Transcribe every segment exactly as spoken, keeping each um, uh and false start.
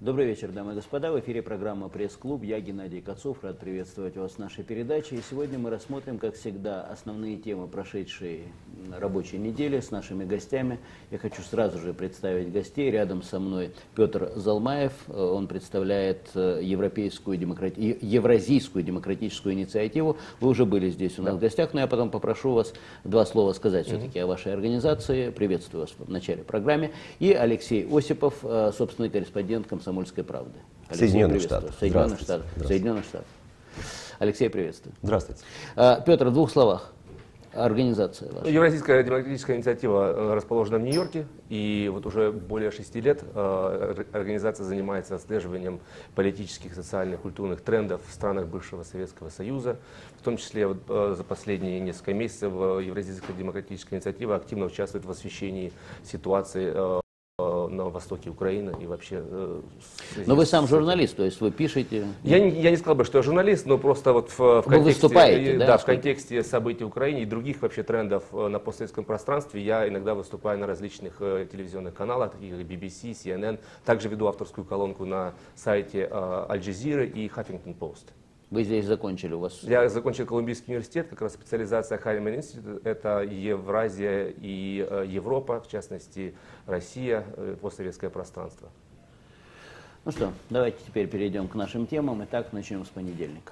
Добрый вечер, дамы и господа. В эфире программа «Пресс-клуб». Я Геннадий Катсов. Рад приветствовать вас в нашей передаче. И сегодня мы рассмотрим, как всегда, основные темы прошедшей рабочей недели с нашими гостями. Я хочу сразу же представить гостей. Рядом со мной Петр Зalmayev. Он представляет Европейскую демократи... Евразийскую демократическую инициативу. Вы уже были здесь у нас да. в гостях, но я потом попрошу вас два слова сказать mm-hmm. все-таки о вашей организации. Приветствую вас в начале программы. И Алексей Осипов, собственный корреспондент «Комсомольской правды». Алексей, Соединенных Штатов. Соединенных Штатов. Соединенных Штатов. Алексей, приветствую. Здравствуйте. А, Петр, в двух словах. Организация ваша. Евразийская демократическая инициатива расположена в Нью-Йорке, и вот уже более шести лет организация занимается отслеживанием политических, социальных, культурных трендов в странах бывшего Советского Союза. В том числе вот за последние несколько месяцев Евразийская демократическая инициатива активно участвует в освещении ситуации на востоке Украины и вообще... Но вы сам журналист, то есть вы пишете... Я не, я не сказал бы, что я журналист, но просто вот в, в контексте, да, да, в контексте событий в Украине и других вообще трендов на постсоветском пространстве я иногда выступаю на различных телевизионных каналах, таких как би би си, си эн эн. Также веду авторскую колонку на сайте Аль-Джазиры и Huffington Post. Вы здесь закончили у вас? Я закончил Колумбийский университет, как раз специализация Хаймен Институт, это Евразия и Европа, в частности Россия, постсоветское пространство. Ну что, давайте теперь перейдем к нашим темам. Итак, начнем с понедельника.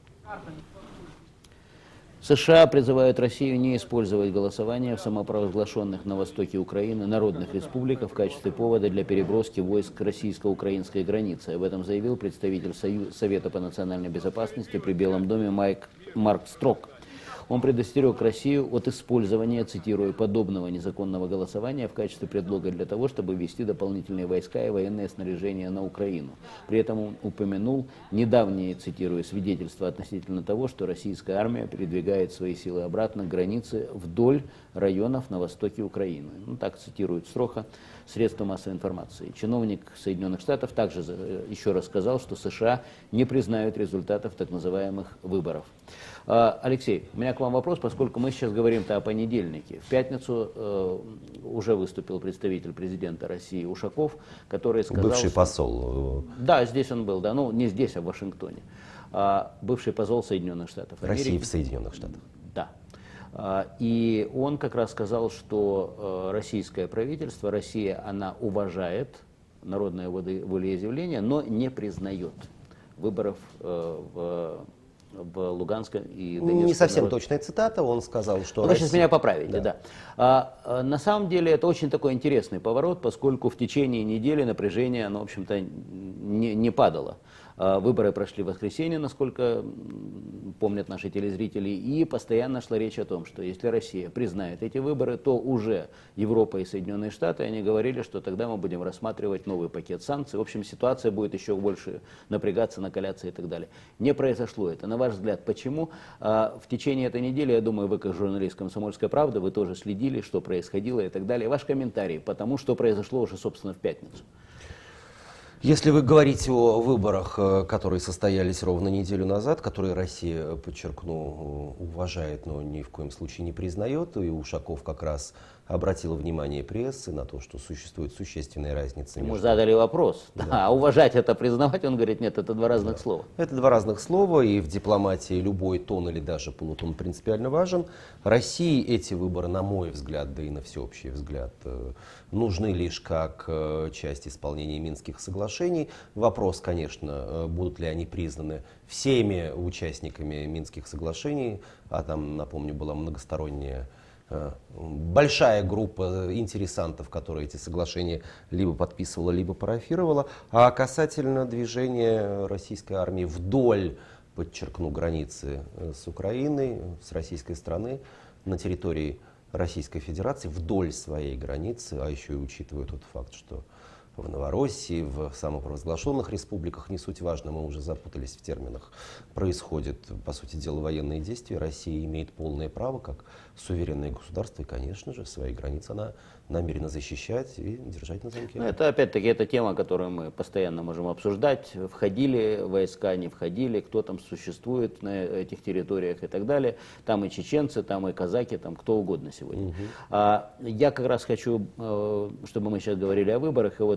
США призывают Россию не использовать голосование в самопровозглашенных на востоке Украины народных республиках в качестве повода для переброски войск к российско-украинской границе. Об этом заявил представитель Союз... Совета по национальной безопасности при Белом доме Майк... Марк Строк. Он предостерег Россию от использования, цитирую, подобного незаконного голосования в качестве предлога для того, чтобы ввести дополнительные войска и военное снаряжение на Украину. При этом он упомянул недавние, цитирую, свидетельства относительно того, что российская армия передвигает свои силы обратно к границе вдоль районов на востоке Украины. Ну, так цитирует Строха средства массовой информации. Чиновник Соединенных Штатов также еще раз сказал, что США не признают результатов так называемых выборов. Алексей, у меня к вам вопрос, поскольку мы сейчас говорим-то о понедельнике. В пятницу э, уже выступил представитель президента России Ушаков, который сказал... Бывший что... посол. Да, здесь он был, да, ну не здесь, а в Вашингтоне. А, бывший посол Соединенных Штатов Америки. России в Соединенных Штатах. Да. А, и он как раз сказал, что э, российское правительство, Россия, она уважает народное волеизъявление, но не признает выборов э, в... в Луганске и Донецке. Не совсем народ... точная цитата, он сказал, что... Вы Россия... сейчас меня поправите, да. да. А, а, на самом деле это очень такой интересный поворот, поскольку в течение недели напряжение, оно, в общем-то, не, не падало. А, выборы прошли в воскресенье, насколько помнят наши телезрители, и постоянно шла речь о том, что если Россия признает эти выборы, то уже Европа и Соединенные Штаты, они говорили, что тогда мы будем рассматривать новый пакет санкций. В общем, ситуация будет еще больше напрягаться, накаляться и так далее. Не произошло это. На ваш взгляд, почему? А, в течение этой недели, я думаю, вы как журналист «Комсомольской правды», вы тоже следили, что происходило и так далее. Ваш комментарий по тому, что произошло уже, собственно, в пятницу. Если вы говорите о выборах, которые состоялись ровно неделю назад, которые Россия, подчеркну, уважает, но ни в коем случае не признает, и Ушаков как раз обратил внимание прессы на то, что существует существенная разница. Ему между... задали вопрос, да. Да. А уважать это признавать, он говорит, нет, это два разных да. слова. Это два разных слова, и в дипломатии любой тон или даже полутон принципиально важен. России эти выборы, на мой взгляд, да и на всеобщий взгляд, нужны лишь как часть исполнения Минских соглашений. Вопрос, конечно, будут ли они признаны всеми участниками Минских соглашений, а там, напомню, была многосторонняя большая группа интересантов, которые эти соглашения либо подписывала, либо парафировала. А касательно движения российской армии вдоль, подчеркну, границы с Украиной, с российской стороны, на территории Российской Федерации, вдоль своей границы, а еще и учитывая тот факт, что в Новороссии, в самопровозглашенных республиках, не суть важно, мы уже запутались в терминах, происходят, по сути дела, военные действия. Россия имеет полное право, как суверенное государство, и, конечно же, свои границы она намерена защищать и держать на замке. Это, опять-таки, это тема, которую мы постоянно можем обсуждать. Входили войска, не входили, кто там существует на этих территориях и так далее. Там и чеченцы, там и казаки, там кто угодно сегодня. Угу. А, я как раз хочу, чтобы мы сейчас говорили о выборах, и вот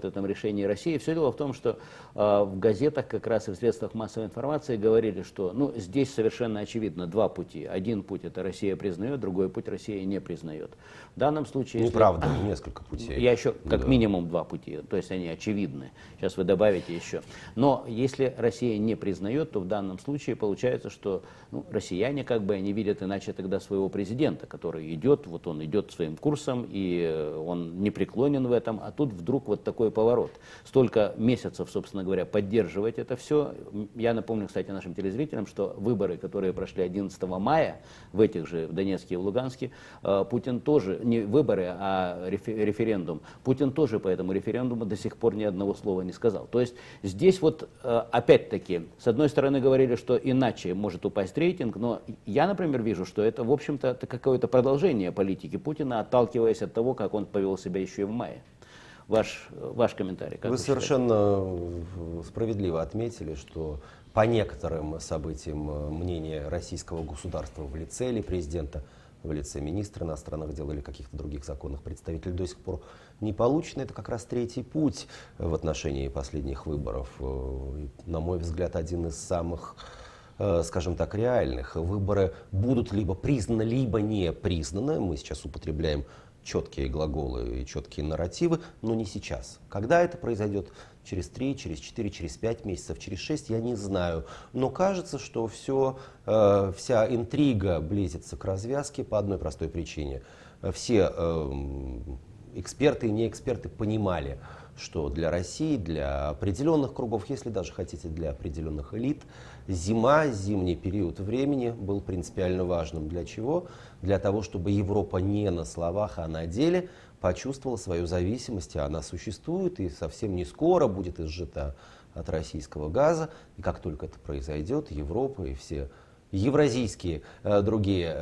этом решении России. Все дело в том, что э, в газетах как раз и в средствах массовой информации говорили, что ну, здесь совершенно очевидно два пути. Один путь это Россия признает, другой путь Россия не признает. В данном случае... Неправда, если... несколько путей. Я еще как да. минимум два пути, то есть они очевидны. Сейчас вы добавите еще. Но если Россия не признает, то в данном случае получается, что ну, россияне как бы они видят иначе тогда своего президента, который идет, вот он идет своим курсом, и он непреклонен в этом, а тут вдруг вот такой поворот. Столько месяцев, собственно говоря, поддерживать это все. Я напомню, кстати, нашим телезрителям, что выборы, которые прошли одиннадцатого мая, в этих же, в Донецке и в Луганске, Путин тоже, не выборы, а референдум, Путин тоже по этому референдуму до сих пор ни одного слова не сказал. То есть здесь вот опять-таки, с одной стороны говорили, что иначе может упасть рейтинг, но я, например, вижу, что это, в общем-то, какое-то продолжение политики Путина, отталкиваясь от того, как он повел себя еще и в мае. Ваш, ваш комментарий. Как вы, вы совершенно справедливо отметили, что по некоторым событиям мнение российского государства в лице или президента, в лице министра иностранных дел или каких-то других законных представителей до сих пор не получено. Это как раз третий путь в отношении последних выборов. На мой взгляд, один из самых, скажем так, реальных. Выборы будут либо признаны, либо не признаны. Мы сейчас употребляем четкие глаголы и четкие нарративы, но не сейчас. Когда это произойдет? Через три, через четыре, через пять месяцев, через шесть, я не знаю. Но кажется, что все, э, вся интрига близится к развязке по одной простой причине. Все э, эксперты и неэксперты понимали, что для России, для определенных кругов, если даже хотите для определенных элит, зима, зимний период времени был принципиально важным. Для чего? Для того, чтобы Европа не на словах, а на деле почувствовала свою зависимость, а она существует и совсем не скоро будет изжита от российского газа. И как только это произойдет, Европа и все евразийские э, другие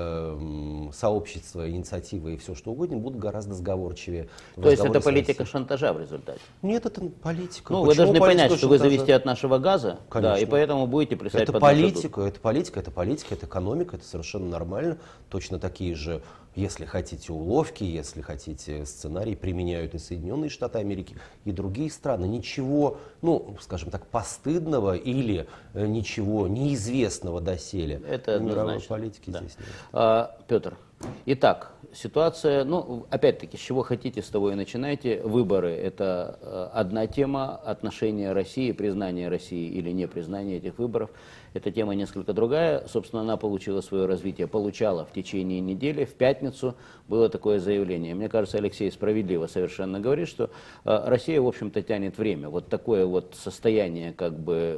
э, сообщества, инициативы и все что угодно будут гораздо сговорчивее. То есть это политика шантажа в результате? Нет, это политика. Ну, вы должны понять, что вы зависите от нашего газа, да, и поэтому будете плясать это под политика, это политика, это политика, это экономика, это совершенно нормально. Точно такие же, если хотите, уловки, если хотите, сценарии применяют и Соединенные Штаты Америки, и другие страны. Ничего, ну, скажем так, постыдного или ничего неизвестного доселе это в мировой однозначно. политике Да. здесь нет. А, Петр, итак, ситуация, ну, опять-таки, с чего хотите, с того и начинайте. Выборы – это одна тема, отношение России, признание России или непризнание этих выборов – это тема несколько другая. Собственно, она получила свое развитие, получала в течение недели. В пятницу было такое заявление. Мне кажется, Алексей справедливо совершенно говорит, что Россия, в общем-то, тянет время. Вот такое вот состояние как бы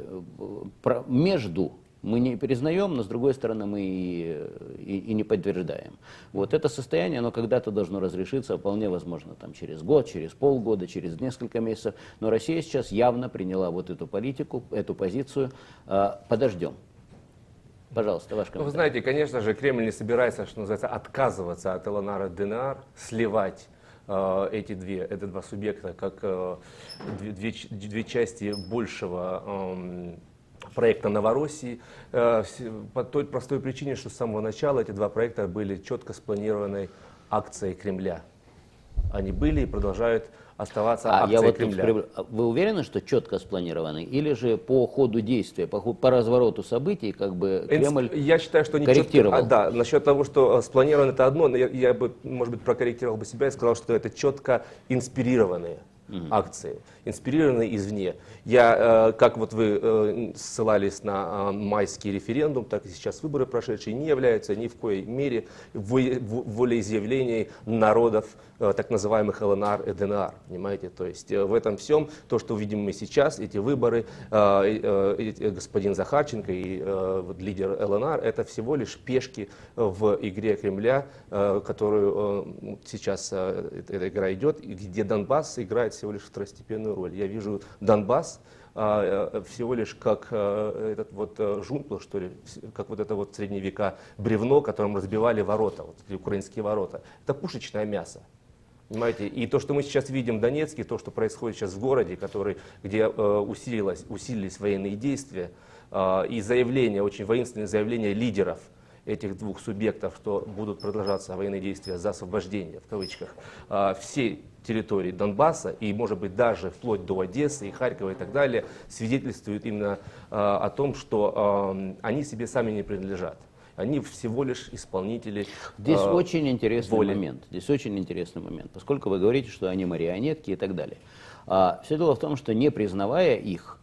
между. Мы не признаем, но с другой стороны мы и, и, и не подтверждаем. Вот это состояние, оно когда-то должно разрешиться, вполне возможно, там, через год, через полгода, через несколько месяцев. Но Россия сейчас явно приняла вот эту политику, эту позицию. А, подождем. Пожалуйста, ваш комментарий. Вы знаете, конечно же, Кремль не собирается, что называется, отказываться от ЛНР и ДНР, сливать э, эти две, это два субъекта, как э, две, две, две части большего э, проекта Новороссии, э, по той простой причине, что с самого начала эти два проекта были четко спланированной акцией Кремля. Они были и продолжают оставаться а акцией я вот Кремля. Тут, вы уверены, что четко спланированы? Или же по ходу действия, по, по развороту событий, как бы Кремль Я считаю, что они корректировал? Четко, а, да, насчет того, что спланировано это одно, но я, я бы, может быть, прокорректировал бы себя и сказал, что это четко инспирированные Mm-hmm. акции, инспирированные извне. Я, э, как вот вы э, ссылались на э, майский референдум, так и сейчас выборы прошедшие не являются ни в коей мере волеизъявлением народов э, так называемых ЛНР и ДНР. Понимаете? То есть э, в этом всем, то, что видим мы сейчас, эти выборы, э, э, господин Захарченко и э, вот, лидер ЛНР, это всего лишь пешки в игре Кремля, э, которую э, сейчас э, эта игра идет, где Донбасс играет всего лишь второстепенную роль. Я вижу Донбасс а, всего лишь как а, этот вот жумпл, что ли, как вот это вот в средние века бревно, которым разбивали ворота, вот, украинские ворота. Это пушечное мясо. Понимаете? И то, что мы сейчас видим в Донецке, то, что происходит сейчас в городе, который, где э, усилилось, усилились военные действия, э, и заявления, очень воинственные заявления лидеров этих двух субъектов, что будут продолжаться военные действия за освобождение, в кавычках, всей территории Донбасса и, может быть, даже вплоть до Одессы и Харькова и так далее, свидетельствует именно о том, что они себе сами не принадлежат. Они всего лишь исполнители. Здесь э, очень интересный воли. момент. Здесь очень интересный момент, поскольку вы говорите, что они марионетки и так далее. А, все дело в том, что не признавая их,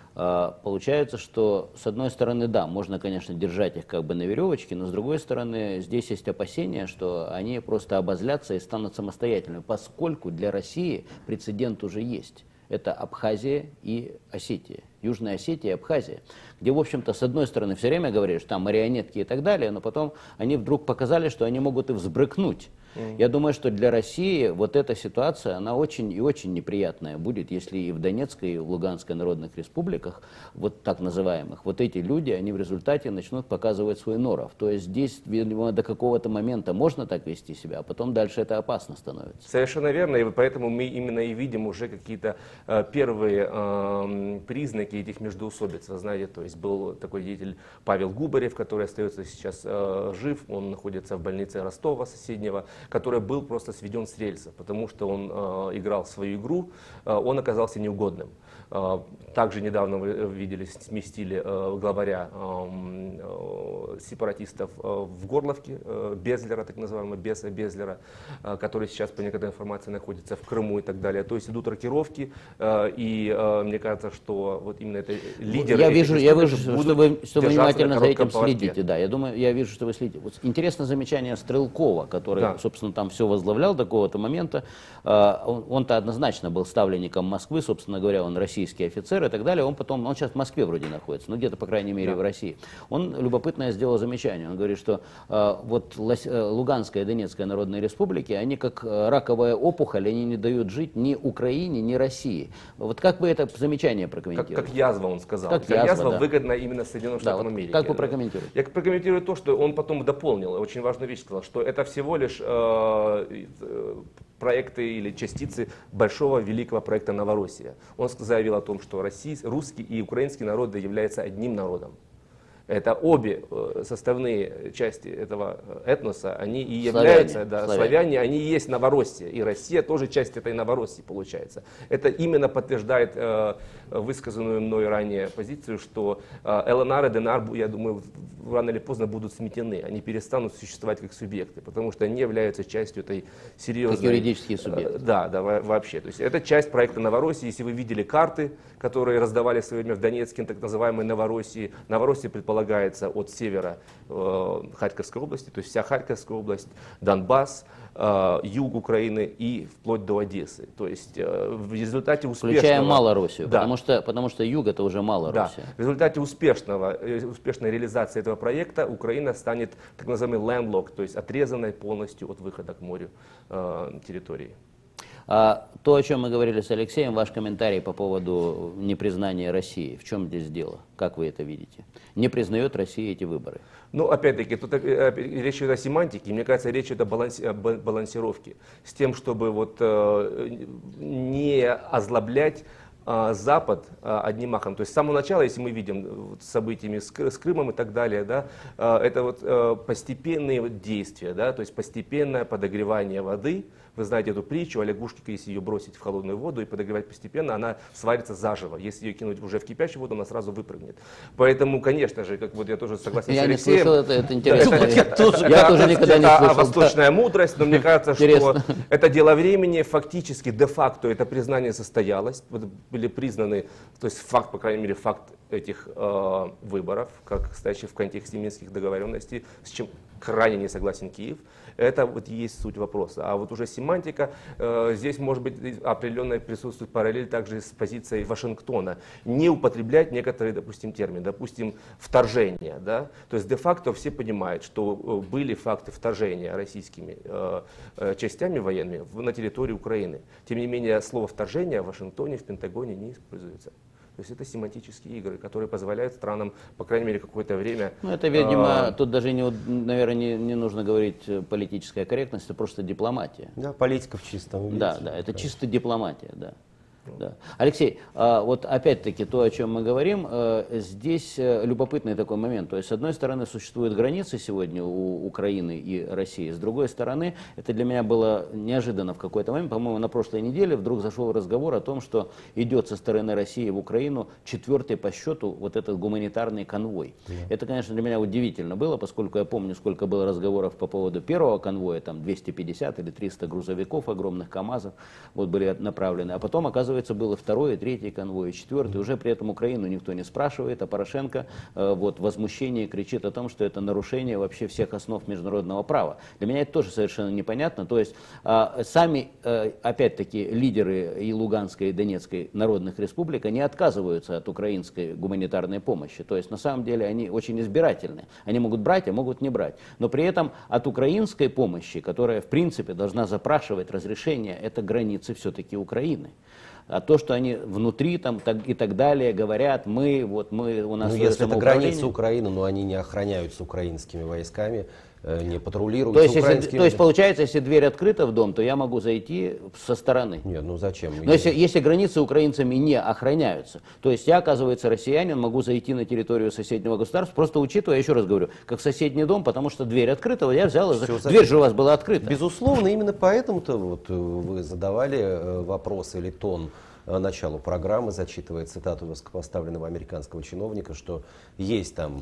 а, получается, что с одной стороны, да, можно, конечно, держать их как бы на веревочке, но с другой стороны, здесь есть опасения, что они просто обозлятся и станут самостоятельными, поскольку для России прецедент уже есть. Это Абхазия и Осетия. Южная Осетия и Абхазия, где, в общем-то, с одной стороны, все время говорили, что там марионетки и так далее, но потом они вдруг показали, что они могут и взбрыкнуть. Mm. Я думаю, что для России вот эта ситуация, она очень и очень неприятная будет, если и в Донецкой, и в Луганской народных республиках, вот так называемых, вот эти люди, они в результате начнут показывать свой норов. То есть здесь, видимо, до какого-то момента можно так вести себя, а потом дальше это опасно становится. Совершенно верно, и поэтому мы именно и видим уже какие-то э, первые э, признаки этих междоусобиц. Вы знаете, то есть был такой деятель Павел Губарев, который остается сейчас э, жив, он находится в больнице Ростова соседнего, который был просто сведен с рельсов, потому что он э, играл свою игру, э, он оказался неугодным. Э, также недавно вы видели, сместили э, главаря э, э, сепаратистов э, в Горловке, э, Безлера, так называемого Беса Безлера, э, который сейчас, по некоторой информации, находится в Крыму и так далее. То есть идут рокировки, э, и э, мне кажется, что вот именно это лидеры. Я вижу, я вижу, что вы, что вы внимательно на за этим поводке. следите. Да, я думаю, я вижу, что вы следите. Вот интересное замечание Стрелкова, который, да. собственно, там все возглавлял до какого-то момента. Он, он-то однозначно был ставленником Москвы, собственно говоря, он российский офицер и так далее. Он потом, он сейчас в Москве вроде находится, ну где-то, по крайней мере, да. в России. Он любопытное сделал замечание. Он говорит, что вот Луганская и Донецкая народные республики, они как раковая опухоль, они не дают жить ни Украине, ни России. Вот как вы это замечание прокомментируете? Как, как язва, он сказал. Как, как язва, язва да. выгодна именно Соединенным Штатам да, вот Америки. Как вы прокомментируете? Я прокомментирую то, что он потом дополнил, очень важную вещь сказал, что это всего лишь э, проекты или частицы большого великого проекта Новороссия. Он заявил о том, что российский, русский и украинский народы являются одним народом. Это обе составные части этого этноса, они и являются, славяне, да, славяне. славяне, они и есть Новороссия, и Россия тоже часть этой Новороссии получается. Это именно подтверждает э, высказанную мной ранее позицию, что э, ЛНР и ДНР, я думаю, рано или поздно будут сметены, они перестанут существовать как субъекты, потому что они являются частью этой серьезной... Как юридические субъекты. Э, да, да, вообще. То есть это часть проекта Новороссии. Если вы видели карты, которые раздавали в свое время в Донецке, так называемой Новороссии, Новороссия предполагается от севера э, Харьковской области, то есть вся Харьковская область, Донбасс, э, юг Украины и вплоть до Одессы. То есть э, в результате успешного... Включая Малороссию, да. потому, что, потому что юг это уже Малороссия. Да. В результате успешного, успешной реализации этого проекта Украина станет так называемый landlocked, то есть отрезанной полностью от выхода к морю э, территории. А то, о чем мы говорили с Алексеем, ваш комментарий по поводу непризнания России. В чем здесь дело? Как вы это видите? Не признает Россия эти выборы? Ну, опять-таки, тут речь идет о семантике, мне кажется, речь идет о баланси, балансировке. С тем, чтобы вот, э, не озлоблять Запад одним махом. То есть с самого начала, если мы видим с событиями с Крымом и так далее, да, это вот постепенные действия, да, то есть постепенное подогревание воды. Вы знаете эту притчу о лягушке, если ее бросить в холодную воду и подогревать постепенно, она сварится заживо. Если ее кинуть уже в кипящую воду, она сразу выпрыгнет. Поэтому, конечно же, как вот я тоже согласен я с Алексеем. Я не слышал, это, это интересно. Это, я, тоже, я тоже никогда не слышал. Это восточная мудрость, но мне кажется, что это дело времени. Фактически, де-факто это признание состоялось. Были признаны, то есть факт, по крайней мере, факт этих э, выборов, как стоящих в контексте минских договоренностей, с чем крайне не согласен Киев. Это вот есть суть вопроса. А вот уже семантика, э, здесь может быть определенная присутствует параллель также с позицией Вашингтона. Не употреблять некоторые, допустим, термины, допустим, вторжение. Да? То есть де-факто все понимают, что были факты вторжения российскими э, э, частями военными на территории Украины. Тем не менее, слово вторжение в Вашингтоне, в Пентагоне не используется. То есть это семантические игры, которые позволяют странам, по крайней мере, какое-то время... Ну, это, видимо, а... тут даже, не, наверное, не, не нужно говорить политическая корректность, это просто дипломатия. Да, политика в чистом виде. Да, да, это чисто дипломатия, да. Да. Алексей, вот опять-таки то, о чем мы говорим, здесь любопытный такой момент. То есть, с одной стороны, существуют границы сегодня у Украины и России, с другой стороны, это для меня было неожиданно в какой-то момент, по-моему, на прошлой неделе вдруг зашел разговор о том, что идет со стороны России в Украину четвертый по счету вот этот гуманитарный конвой. Yeah. Это, конечно, для меня удивительно было, поскольку я помню, сколько было разговоров по поводу первого конвоя, там двести пятьдесят или триста грузовиков, огромных КАМАЗов вот, были направлены, а потом, оказывается, был и второй, и третий конвой, и четвертый. Уже при этом Украину никто не спрашивает, а Порошенко э, вот, в возмущении кричит о том, что это нарушение вообще всех основ международного права. Для меня это тоже совершенно непонятно. То есть э, сами, э, опять-таки, лидеры и Луганской, и Донецкой народных республик, они отказываются от украинской гуманитарной помощи. То есть на самом деле они очень избирательны. Они могут брать, а могут не брать. Но при этом от украинской помощи, которая в принципе должна запрашивать разрешение, это границы все-таки Украины. А то, что они внутри там так, и так далее говорят, мы, вот мы, у нас... Ну, если это граница Украины, но они не охраняются украинскими войсками, не патрулируют. То есть, если, то есть, получается, если дверь открыта в дом, то я могу зайти со стороны. Нет, ну зачем? Но если, если границы украинцами не охраняются, то есть я, оказывается, россиянин, могу зайти на территорию соседнего государства, просто учитывая, еще раз говорю, как соседний дом, потому что дверь открыта, я взял, Все, дверь же у вас была открыта. Безусловно, именно поэтому-то вот вы задавали вопрос или тон началу программы, зачитывая цитату высокопоставленного американского чиновника, что есть там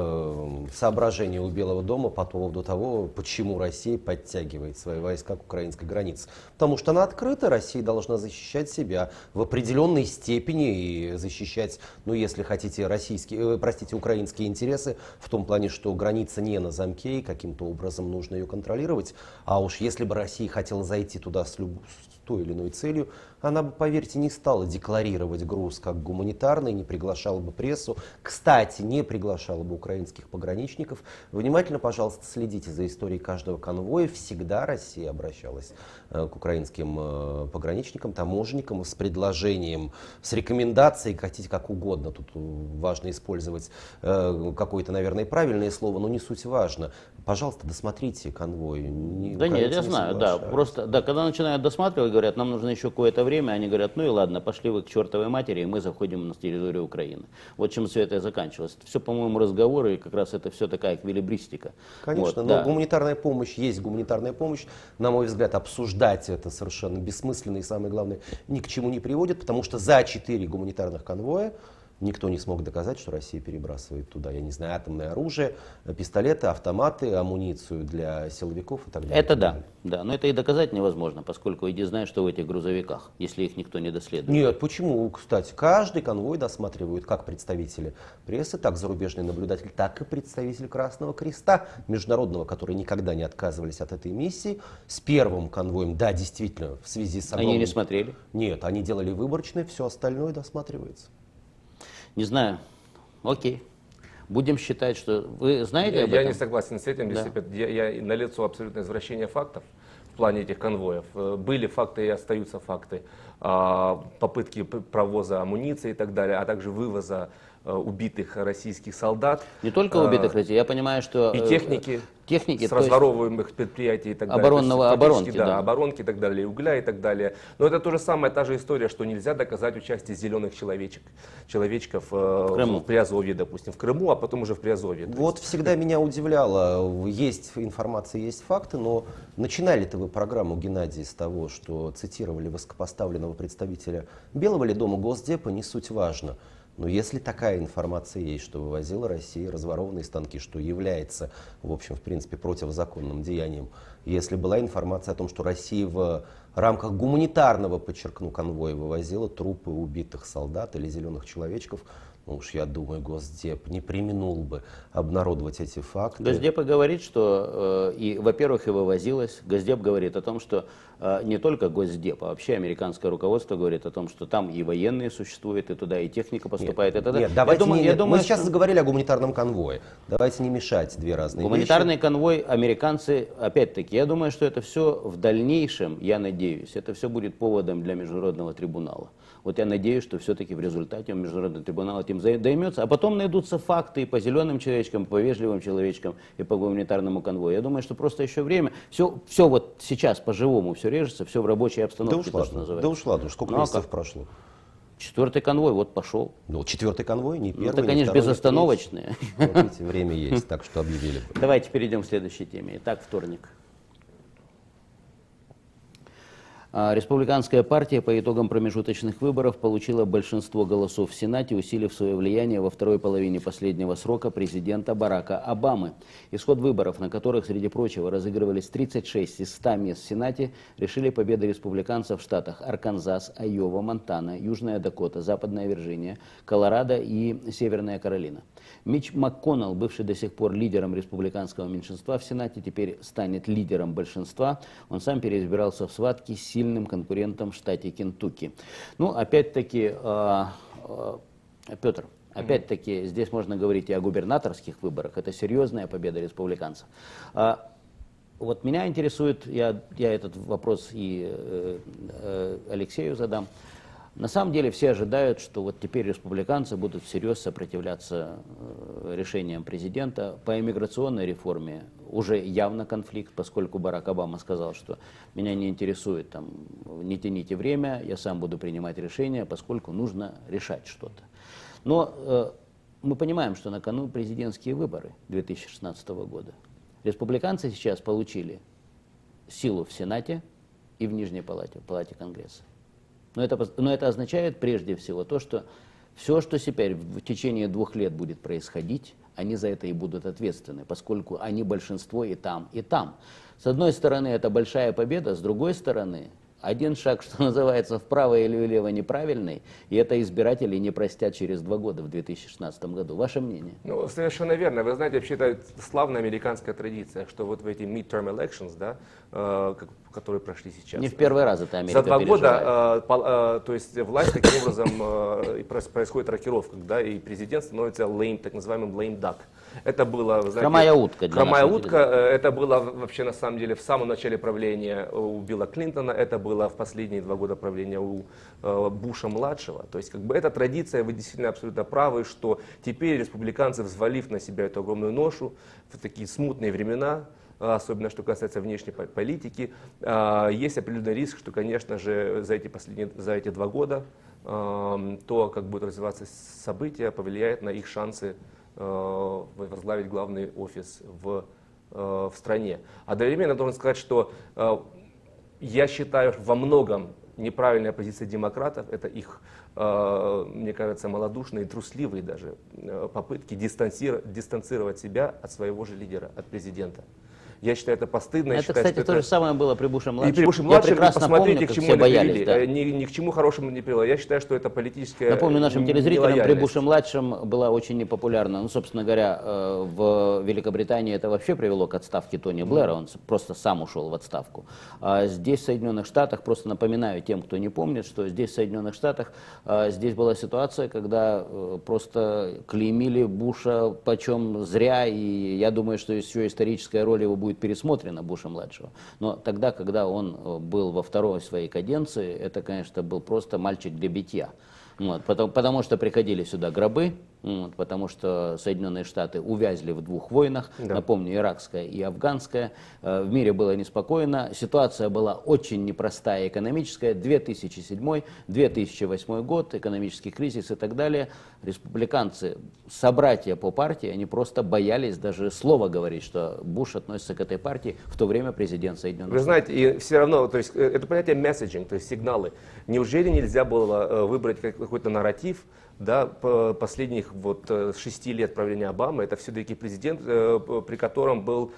э, соображения у Белого дома по поводу того, почему Россия подтягивает свои войска к украинской границе. Потому что она открыта, Россия должна защищать себя в определенной степени и защищать, ну если хотите, российские, э, простите, украинские интересы, в том плане, что граница не на замке и каким-то образом нужно ее контролировать. А уж если бы Россия хотела зайти туда с любой той или иной целью, она бы, поверьте, не стала декларировать груз как гуманитарный, не приглашала бы прессу. Кстати, не приглашала бы украинских пограничников. Внимательно, пожалуйста, следите за историей каждого конвоя. Всегда Россия обращалась э, к украинским э, пограничникам, таможенникам с предложением, с рекомендацией, хотите как угодно. Тут важно использовать э, какое-то, наверное, правильное слово, но не суть важно. Пожалуйста, досмотрите конвой. Не, да нет, я знаю, да. Просто, да, когда начинают досматривать, говорят, нам нужно еще какое-то время, они говорят, ну и ладно, пошли вы к чертовой матери, и мы заходим на территорию Украины. Вот чем все это заканчивалось. Все, по-моему, разговоры, и как раз это все такая эквилибристика. Конечно, вот, но да. Гуманитарная помощь есть гуманитарная помощь. На мой взгляд, обсуждать это совершенно бессмысленно и, самое главное, ни к чему не приводит, потому что за четыре гуманитарных конвоя никто не смог доказать, что Россия перебрасывает туда, я не знаю, атомное оружие, пистолеты, автоматы, амуницию для силовиков и так далее. Это да, да, но это и доказать невозможно, поскольку иди знай, что в этих грузовиках, если их никто не доследует. Нет, почему? Кстати, каждый конвой досматривают как представители прессы, так зарубежные наблюдатели, так и представители Красного Креста международного, которые никогда не отказывались от этой миссии. С первым конвоем, да, действительно, в связи с огромным... Они не смотрели? Нет, они делали выборочные, все остальное досматривается. Не знаю. Окей. Будем считать, что... Вы знаете я, об этом? Я не согласен с этим. Да. Я, я налицо абсолютное извращение фактов в плане этих конвоев. Были факты и остаются факты. Попытки провоза амуниции и так далее, а также вывоза убитых российских солдат. Не только убитых российских, я понимаю, что... И техники, техники с разворовываемых предприятий и так далее. Оборонного, оборонки, да, да. Оборонки и так далее, и угля и так далее. Но это то же самое, та же история, что нельзя доказать участие зеленых человечек, человечков в, в Приазовье, допустим, в Крыму, а потом уже в Приазовье. Вот есть... всегда меня удивляло, есть информация, есть факты, но начинали-то вы программу, Геннадий, с того, что цитировали высокопоставленного представителя Белого ли дома Госдепа, не суть важно. Но если такая информация есть, что вывозила Россия разворованные станки, что является, в общем, в принципе, противозаконным деянием, если была информация о том, что Россия в рамках гуманитарного, подчеркну, конвоя вывозила трупы убитых солдат или зеленых человечков, ну уж я думаю, Госдеп не преминул бы обнародовать эти факты. Госдеп говорит, что, э, и, во-первых, и вывозилось. Госдеп говорит о том, что э, не только Госдеп, а вообще американское руководство говорит о том, что там и военные существуют, и туда и техника поступает. Нет, и т.д. нет давайте я думаю, не, я думаю, мы сейчас что... заговорили о гуманитарном конвое. Давайте не мешать две разные Гуманитарный вещи. конвой, американцы, опять-таки, я думаю, что это все в дальнейшем, я надеюсь, это все будет поводом для международного трибунала. Вот я надеюсь, что все-таки в результате Международный трибунал этим займется, а потом найдутся факты и по зеленым человечкам, и по вежливым человечкам, и по гуманитарному конвою. Я думаю, что просто еще время, все, все вот сейчас по-живому все режется, все в рабочей обстановке. Да ушла, то, что да ушла, да сколько ну, месяцев как? прошло? Четвертый конвой вот пошел. Ну, четвертый конвой, не первый, Ну, это, не конечно, второй, не безостановочные. третий. Вот видите, время есть, так что объявили. Давайте перейдем к следующей теме. Итак, вторник. Республиканская партия по итогам промежуточных выборов получила большинство голосов в Сенате, усилив свое влияние во второй половине последнего срока президента Барака Обамы. Исход выборов, на которых, среди прочего, разыгрывались тридцать шесть из ста мест в Сенате, решили победы республиканцев в штатах Арканзас, Айова, Монтана, Южная Дакота, Западная Вирджиния, Колорадо и Северная Каролина. Митч МакКоннелл, бывший до сих пор лидером республиканского меньшинства в Сенате, теперь станет лидером большинства. Он сам переизбирался в схватке с сильным конкурентом в штате Кентукки. Ну, опять-таки, э, э, Петр, опять-таки, здесь можно говорить и о губернаторских выборах. Это серьезная победа республиканцев. А, вот меня интересует, я, я этот вопрос и э, э, Алексею задам. На самом деле все ожидают, что вот теперь республиканцы будут всерьез сопротивляться э, решениям президента. По иммиграционной реформе уже явно конфликт, поскольку Барак Обама сказал, что меня не интересует, там, не тяните время, я сам буду принимать решения, поскольку нужно решать что-то. Но э, мы понимаем, что на кону президентские выборы две тысячи шестнадцатого года. Республиканцы сейчас получили силу в Сенате и в Нижней Палате, в Палате Конгресса. Но это, но это означает прежде всего то, что все, что теперь в течение двух лет будет происходить, они за это и будут ответственны, поскольку они большинство и там, и там. С одной стороны, это большая победа, с другой стороны, один шаг, что называется, вправо или влево неправильный, и это избиратели не простят через два года, в две тысячи шестнадцатом году. Ваше мнение? Ну, совершенно верно. Вы знаете, вообще это славная американская традиция, что вот в эти midterm elections, да, э, которые прошли сейчас. Не в первый раз это Америка За два переживает. года, э, по, э, то есть власть таким образом, э, происходит рокировка, да, и президент становится lame, так называемым lame duck. Это было, вы знаете, хромая утка. Для хромая утка. Это было вообще на самом деле в самом начале правления у Билла Клинтона, это было в последние два года правления у э, Буша младшего. То есть как бы эта традиция, вы действительно абсолютно правы, что теперь республиканцы, взвалив на себя эту огромную ношу в такие смутные времена, особенно что касается внешней политики, есть определенный риск, что, конечно же, за эти, последние, за эти два года то, как будут развиваться события, повлияет на их шансы возглавить главный офис в, в стране. Одновременно должен сказать, что я считаю во многом неправильная позиция демократов, это их, мне кажется, малодушные, трусливые даже попытки дистанцировать себя от своего же лидера, от президента. Я считаю, это постыдно. Это, считаю, кстати, то это... же самое было при Буше-младшем. И при Буше-младшем, посмотрите, помню, к чему все это боялись, привели. да. Ни, ни к чему хорошему не привело. Я считаю, что это политическая Напомню нашим телезрителям, при нелояльность. Буше-младшем была очень непопулярна. Ну, собственно говоря, в Великобритании это вообще привело к отставке Тони Блэра. Он просто сам ушел в отставку. А здесь, в Соединенных Штатах, просто напоминаю тем, кто не помнит, что здесь, в Соединенных Штатах, здесь была ситуация, когда просто клеймили Буша почем зря. И я думаю, что еще историческая роль его будет пересмотрена, Буша-младшего. Но тогда, когда он был во второй своей каденции, это, конечно, был просто мальчик для битья. Вот, потому, потому что приходили сюда гробы, вот, потому что Соединенные Штаты увязли в двух войнах, да. Напомню, иракская и афганская. В мире было неспокойно, ситуация была очень непростая экономическая. две тысячи седьмой — две тысячи восьмой год, экономический кризис и так далее. Республиканцы, собратья по партии, они просто боялись даже слова говорить, что Буш относится к этой партии, в то время президент Соединенных Вы Штатов. знаете, и все равно, то есть это понятие messaging, то есть сигналы. Неужели нельзя было выбрать какой-то нарратив, да, последних вот шести лет правления Обамы, это все-таки президент, при котором был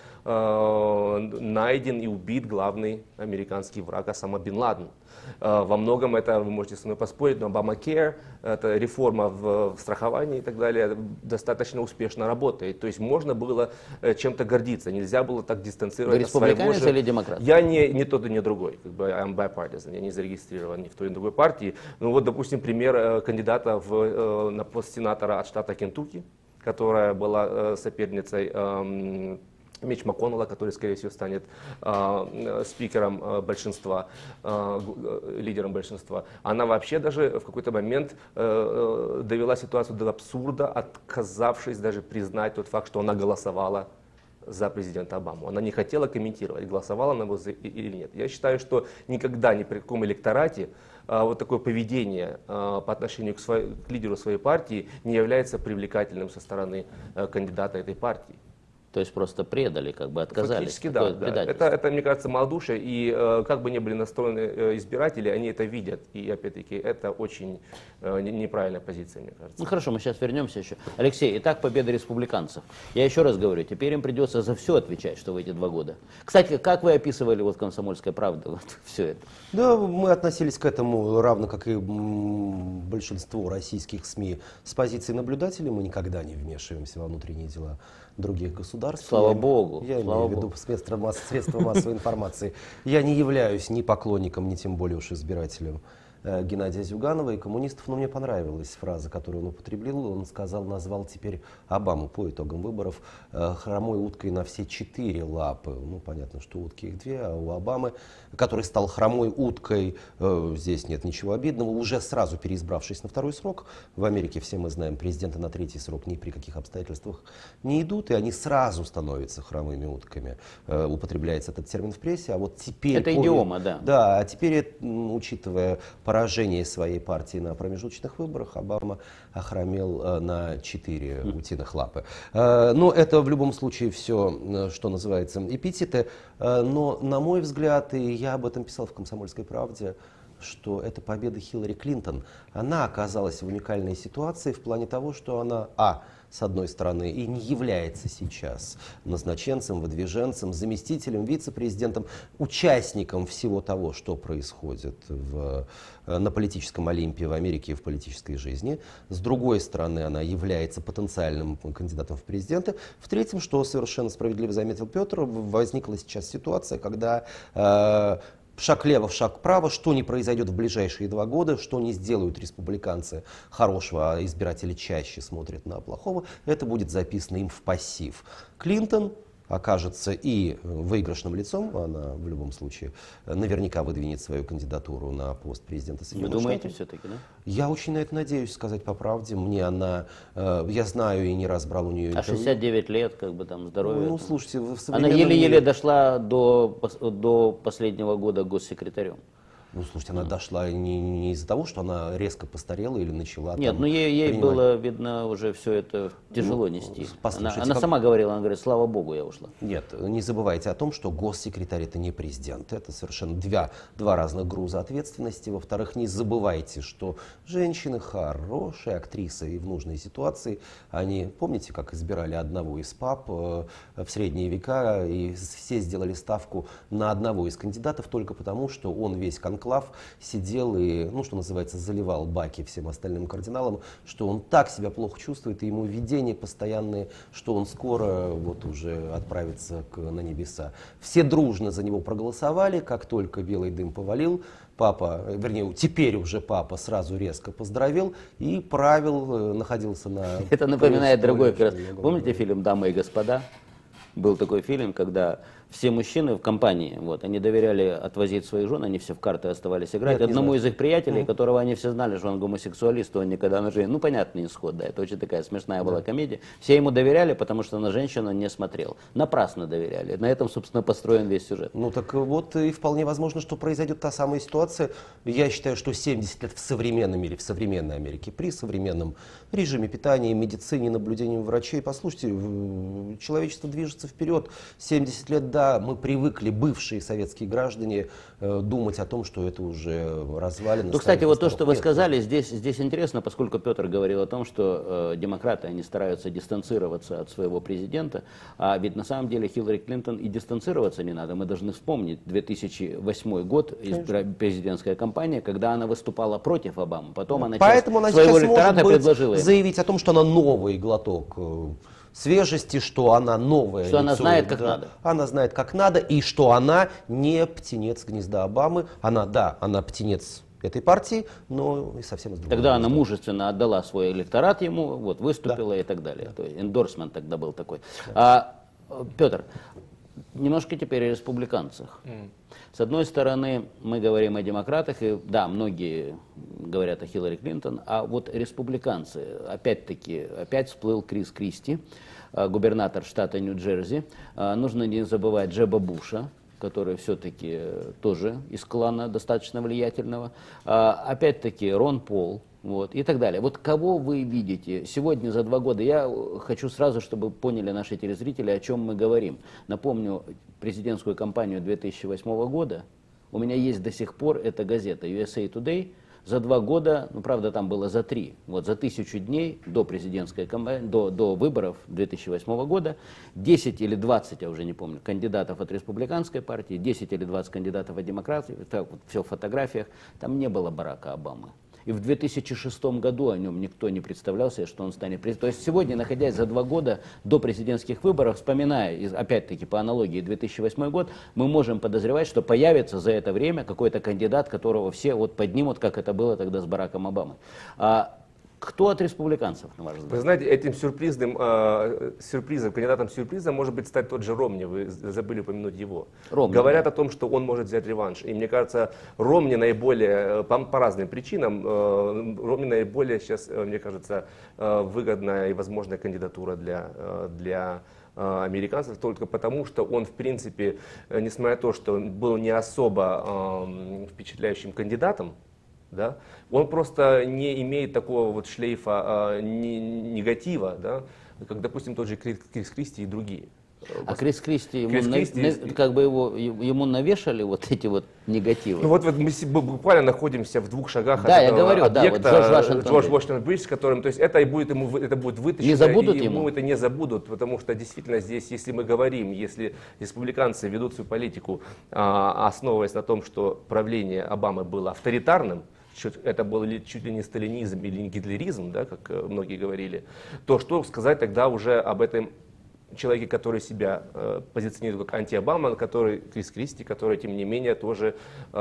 найден и убит главный американский враг Осама бен Ладен. Во многом это, вы можете со мной поспорить, но Obamacare, это реформа в страховании и так далее, достаточно успешно работает. То есть можно было чем-то гордиться, нельзя было так дистанцировать. Вы республиканец или демократ? Я не, не тот и не другой, как бы I'm bipartisan, я не зарегистрирован ни в той, ни в другой партии. Ну вот, допустим, пример кандидата в, на пост сенатора от штата Кентукки, которая была соперницей Мич МакКоннелла, который, скорее всего, станет э, спикером э, большинства, э, лидером большинства, она вообще даже в какой-то момент э, довела ситуацию до абсурда, отказавшись даже признать тот факт, что она голосовала за президента Обаму. Она не хотела комментировать, голосовала она его за или нет. Я считаю, что никогда ни при каком электорате а, вот такое поведение а, по отношению к, своей, к лидеру своей партии не является привлекательным со стороны а, кандидата этой партии. То есть просто предали, как бы отказались. Фактически, да. да. Это, это, мне кажется, малодушие. И э, как бы ни были настроены э, избиратели, они это видят. И опять-таки это очень э, неправильная позиция, мне кажется. Ну хорошо, мы сейчас вернемся еще. Алексей, итак, победа республиканцев. Я еще раз говорю, теперь им придется за все отвечать, что в эти два года. Кстати, как вы описывали вот «Комсомольская правда» вот, все это? Да, мы относились к этому равно, как и большинство российских СМИ, с позиции наблюдателей. Мы никогда не вмешиваемся во внутренние дела других государств. Слава я, Богу. Я слава имею в виду Богу. средства, масс, средства массовой информации. Я не являюсь ни поклонником, ни тем более уж избирателем э, Геннадия Зюганова и коммунистов, но мне понравилась фраза, которую он употребил. Он сказал, назвал теперь Обаму по итогам выборов э, хромой уткой на все четыре лапы. Ну, понятно, что утки их две, а у Обамы, который стал хромой уткой, э, здесь нет ничего обидного, уже сразу переизбравшись на второй срок. В Америке, все мы знаем, президенты на третий срок ни при каких обстоятельствах не идут, и они сразу становятся хромыми утками. Э, употребляется этот термин в прессе, а вот теперь... Это по... идиома, да. Да, а теперь, учитывая поражение своей партии на промежуточных выборах, Обама охромел э, на четыре утиных лапы. Э, но это в любом случае все, что называется, эпитеты. Э, но, на мой взгляд, и я об этом писал в «Комсомольской правде», что это победа Хиллари Клинтон. Она оказалась в уникальной ситуации в плане того, что она, а, с одной стороны, и не является сейчас назначенцем, выдвиженцем, заместителем, вице-президентом, участником всего того, что происходит в, на политическом Олимпе в Америке и в политической жизни. С другой стороны, она является потенциальным кандидатом в президенты. В-третьем, что совершенно справедливо заметил Петр, возникла сейчас ситуация, когда э, шаг лево, шаг вправо, что не произойдет в ближайшие два года, что не сделают республиканцы хорошего, а избиратели чаще смотрят на плохого, это будет записано им в пассив. Клинтон окажется и выигрышным лицом, она в любом случае наверняка выдвинет свою кандидатуру на пост президента Соединенных Вы думаете Штатов. все-таки, да? Я очень на это надеюсь, сказать по правде. Мне она, э, я знаю и не раз брал у нее А интервью. шестьдесят девять лет, как бы там здоровье. Ну, там. слушайте, в Она современном еле-еле мире- дошла до, до последнего года госсекретарем. Ну, слушайте, она дошла не, не из-за того, что она резко постарела или начала Нет, там ну ей, ей принимать- было, видно, уже все это тяжело Ну, нести. Она, послушайте, она как- сама говорила, она говорит, слава богу, я ушла. Нет, не забывайте о том, что госсекретарь это не президент. Это совершенно два, два разных груза ответственности. Во-вторых, не забывайте, что женщины хорошие актрисы и в нужной ситуации. Они, помните, как избирали одного из пап э, в средние века, и все сделали ставку на одного из кандидатов только потому, что он весь конклав сидел и, ну, что называется, заливал баки всем остальным кардиналам, что он так себя плохо чувствует, и ему видения постоянные, что он скоро вот уже отправится к, на небеса. Все дружно за него проголосовали, как только белый дым повалил, папа, вернее, теперь уже папа сразу резко поздравил и правил, находился на... Это напоминает другой как раз. Помните Помните фильм «Дамы и господа»? Был такой фильм, когда все мужчины в компании, вот, они доверяли отвозить своих жен, они все в карты оставались играть. Нет, не Одному знаю. из их приятелей, которого они все знали, что он гомосексуалист, он никогда на женщину. Ну, понятный исход, да, это очень такая смешная была комедия. Все ему доверяли, потому что на женщину не смотрел. Напрасно доверяли. На этом, собственно, построен весь сюжет. Ну так вот и вполне возможно, что произойдет та самая ситуация. Я считаю, что семьдесят лет в современном мире, в современной Америке, при современном режиме питания, медицине, наблюдении врачей, послушайте, в- человечество движется вперед. семьдесят лет, да, мы привыкли, бывшие советские граждане, э, думать о том, что это уже развалено. Ну, кстати, вот то, что вы Нет, сказали, здесь, здесь интересно, поскольку Петр говорил о том, что э, демократы, они стараются дистанцироваться от своего президента, а ведь на самом деле Хиллари Клинтон и дистанцироваться не надо. Мы должны вспомнить две тысячи восьмой год, избира- президентская кампания, когда она выступала против Обамы. Потом она Поэтому часть она своего сейчас электората может быть предложила ему. заявить о том, что она новый глоток э, свежести, что она новая. Что она лицо, знает, как да. надо. Она знает, как надо, и что она не птенец гнезда Обамы. Она, да, она птенец этой партии, но и совсем из другого Тогда она гнезда. мужественно отдала свой электорат ему, вот, выступила и так далее. То есть эндорсмент тогда был такой. А, Петр, немножко теперь о республиканцах. Mm. С одной стороны, мы говорим о демократах, и да, многие говорят о Хиллари Клинтон, а вот республиканцы, опять-таки, опять всплыл Крис Кристи, губернатор штата Нью-Джерси. Нужно не забывать Джеба Буша, который все-таки тоже из клана достаточно влиятельного. Опять-таки Рон Пол. Вот, и так далее. Вот кого вы видите сегодня за два года? Я хочу сразу, чтобы поняли наши телезрители, о чем мы говорим. Напомню президентскую кампанию две тысячи восьмого года. У меня есть до сих пор эта газета ю эс эй Today. За два года, ну правда там было за три, вот за тысячу дней до президентской кампании, до, до выборов две тысячи восьмого года, десять или двадцать, я уже не помню, кандидатов от республиканской партии, десять или двадцать кандидатов от демократии, так вот все в фотографиях, там не было Барака Обамы. И в две тысячи шестом году о нем никто не представлял себе, что он станет президентом. То есть сегодня, находясь за два года до президентских выборов, вспоминая, опять-таки по аналогии две тысячи восьмой год, мы можем подозревать, что появится за это время какой-то кандидат, которого все вот поднимут, как это было тогда с Бараком Обамой. А кто от республиканцев, на ваш взгляд? Вы знаете, этим сюрпризным э, сюрпризом, кандидатом-сюрпризом может быть стать тот же Ромни, вы забыли упомянуть его. Ромни, Говорят да. о том, что он может взять реванш. И мне кажется, Ромни наиболее, по, по разным причинам, э, Ромни наиболее сейчас, мне кажется, э, выгодная и возможная кандидатура для, э, для американцев, только потому, что он, в принципе, несмотря на то, что он был не особо э, впечатляющим кандидатом, да, он просто не имеет такого вот шлейфа а, не, негатива, да, как, допустим, тот же Крис Кристи и другие. А Крис Кристи, ему, Крис на, Кристи на, есть... как бы его, ему навешали вот эти вот негативы? Ну вот, вот мы буквально находимся в двух шагах да, от я этого говорю, объекта, да, вот Джордж Вашингтон, Джордж Вашингтон Бридж, с которым, то есть это, и будет ему, это будет вытащено, не забудут и ему ему? это не забудут, потому что действительно здесь, если мы говорим, если республиканцы ведут свою политику, а, основываясь на том, что правление Обамы было авторитарным, это был чуть ли не сталинизм или не гитлеризм, да, как многие говорили, то что сказать тогда уже об этом человеке, который себя э, позиционирует как анти-Обама, который Крис Кристи, который, тем не менее, тоже э,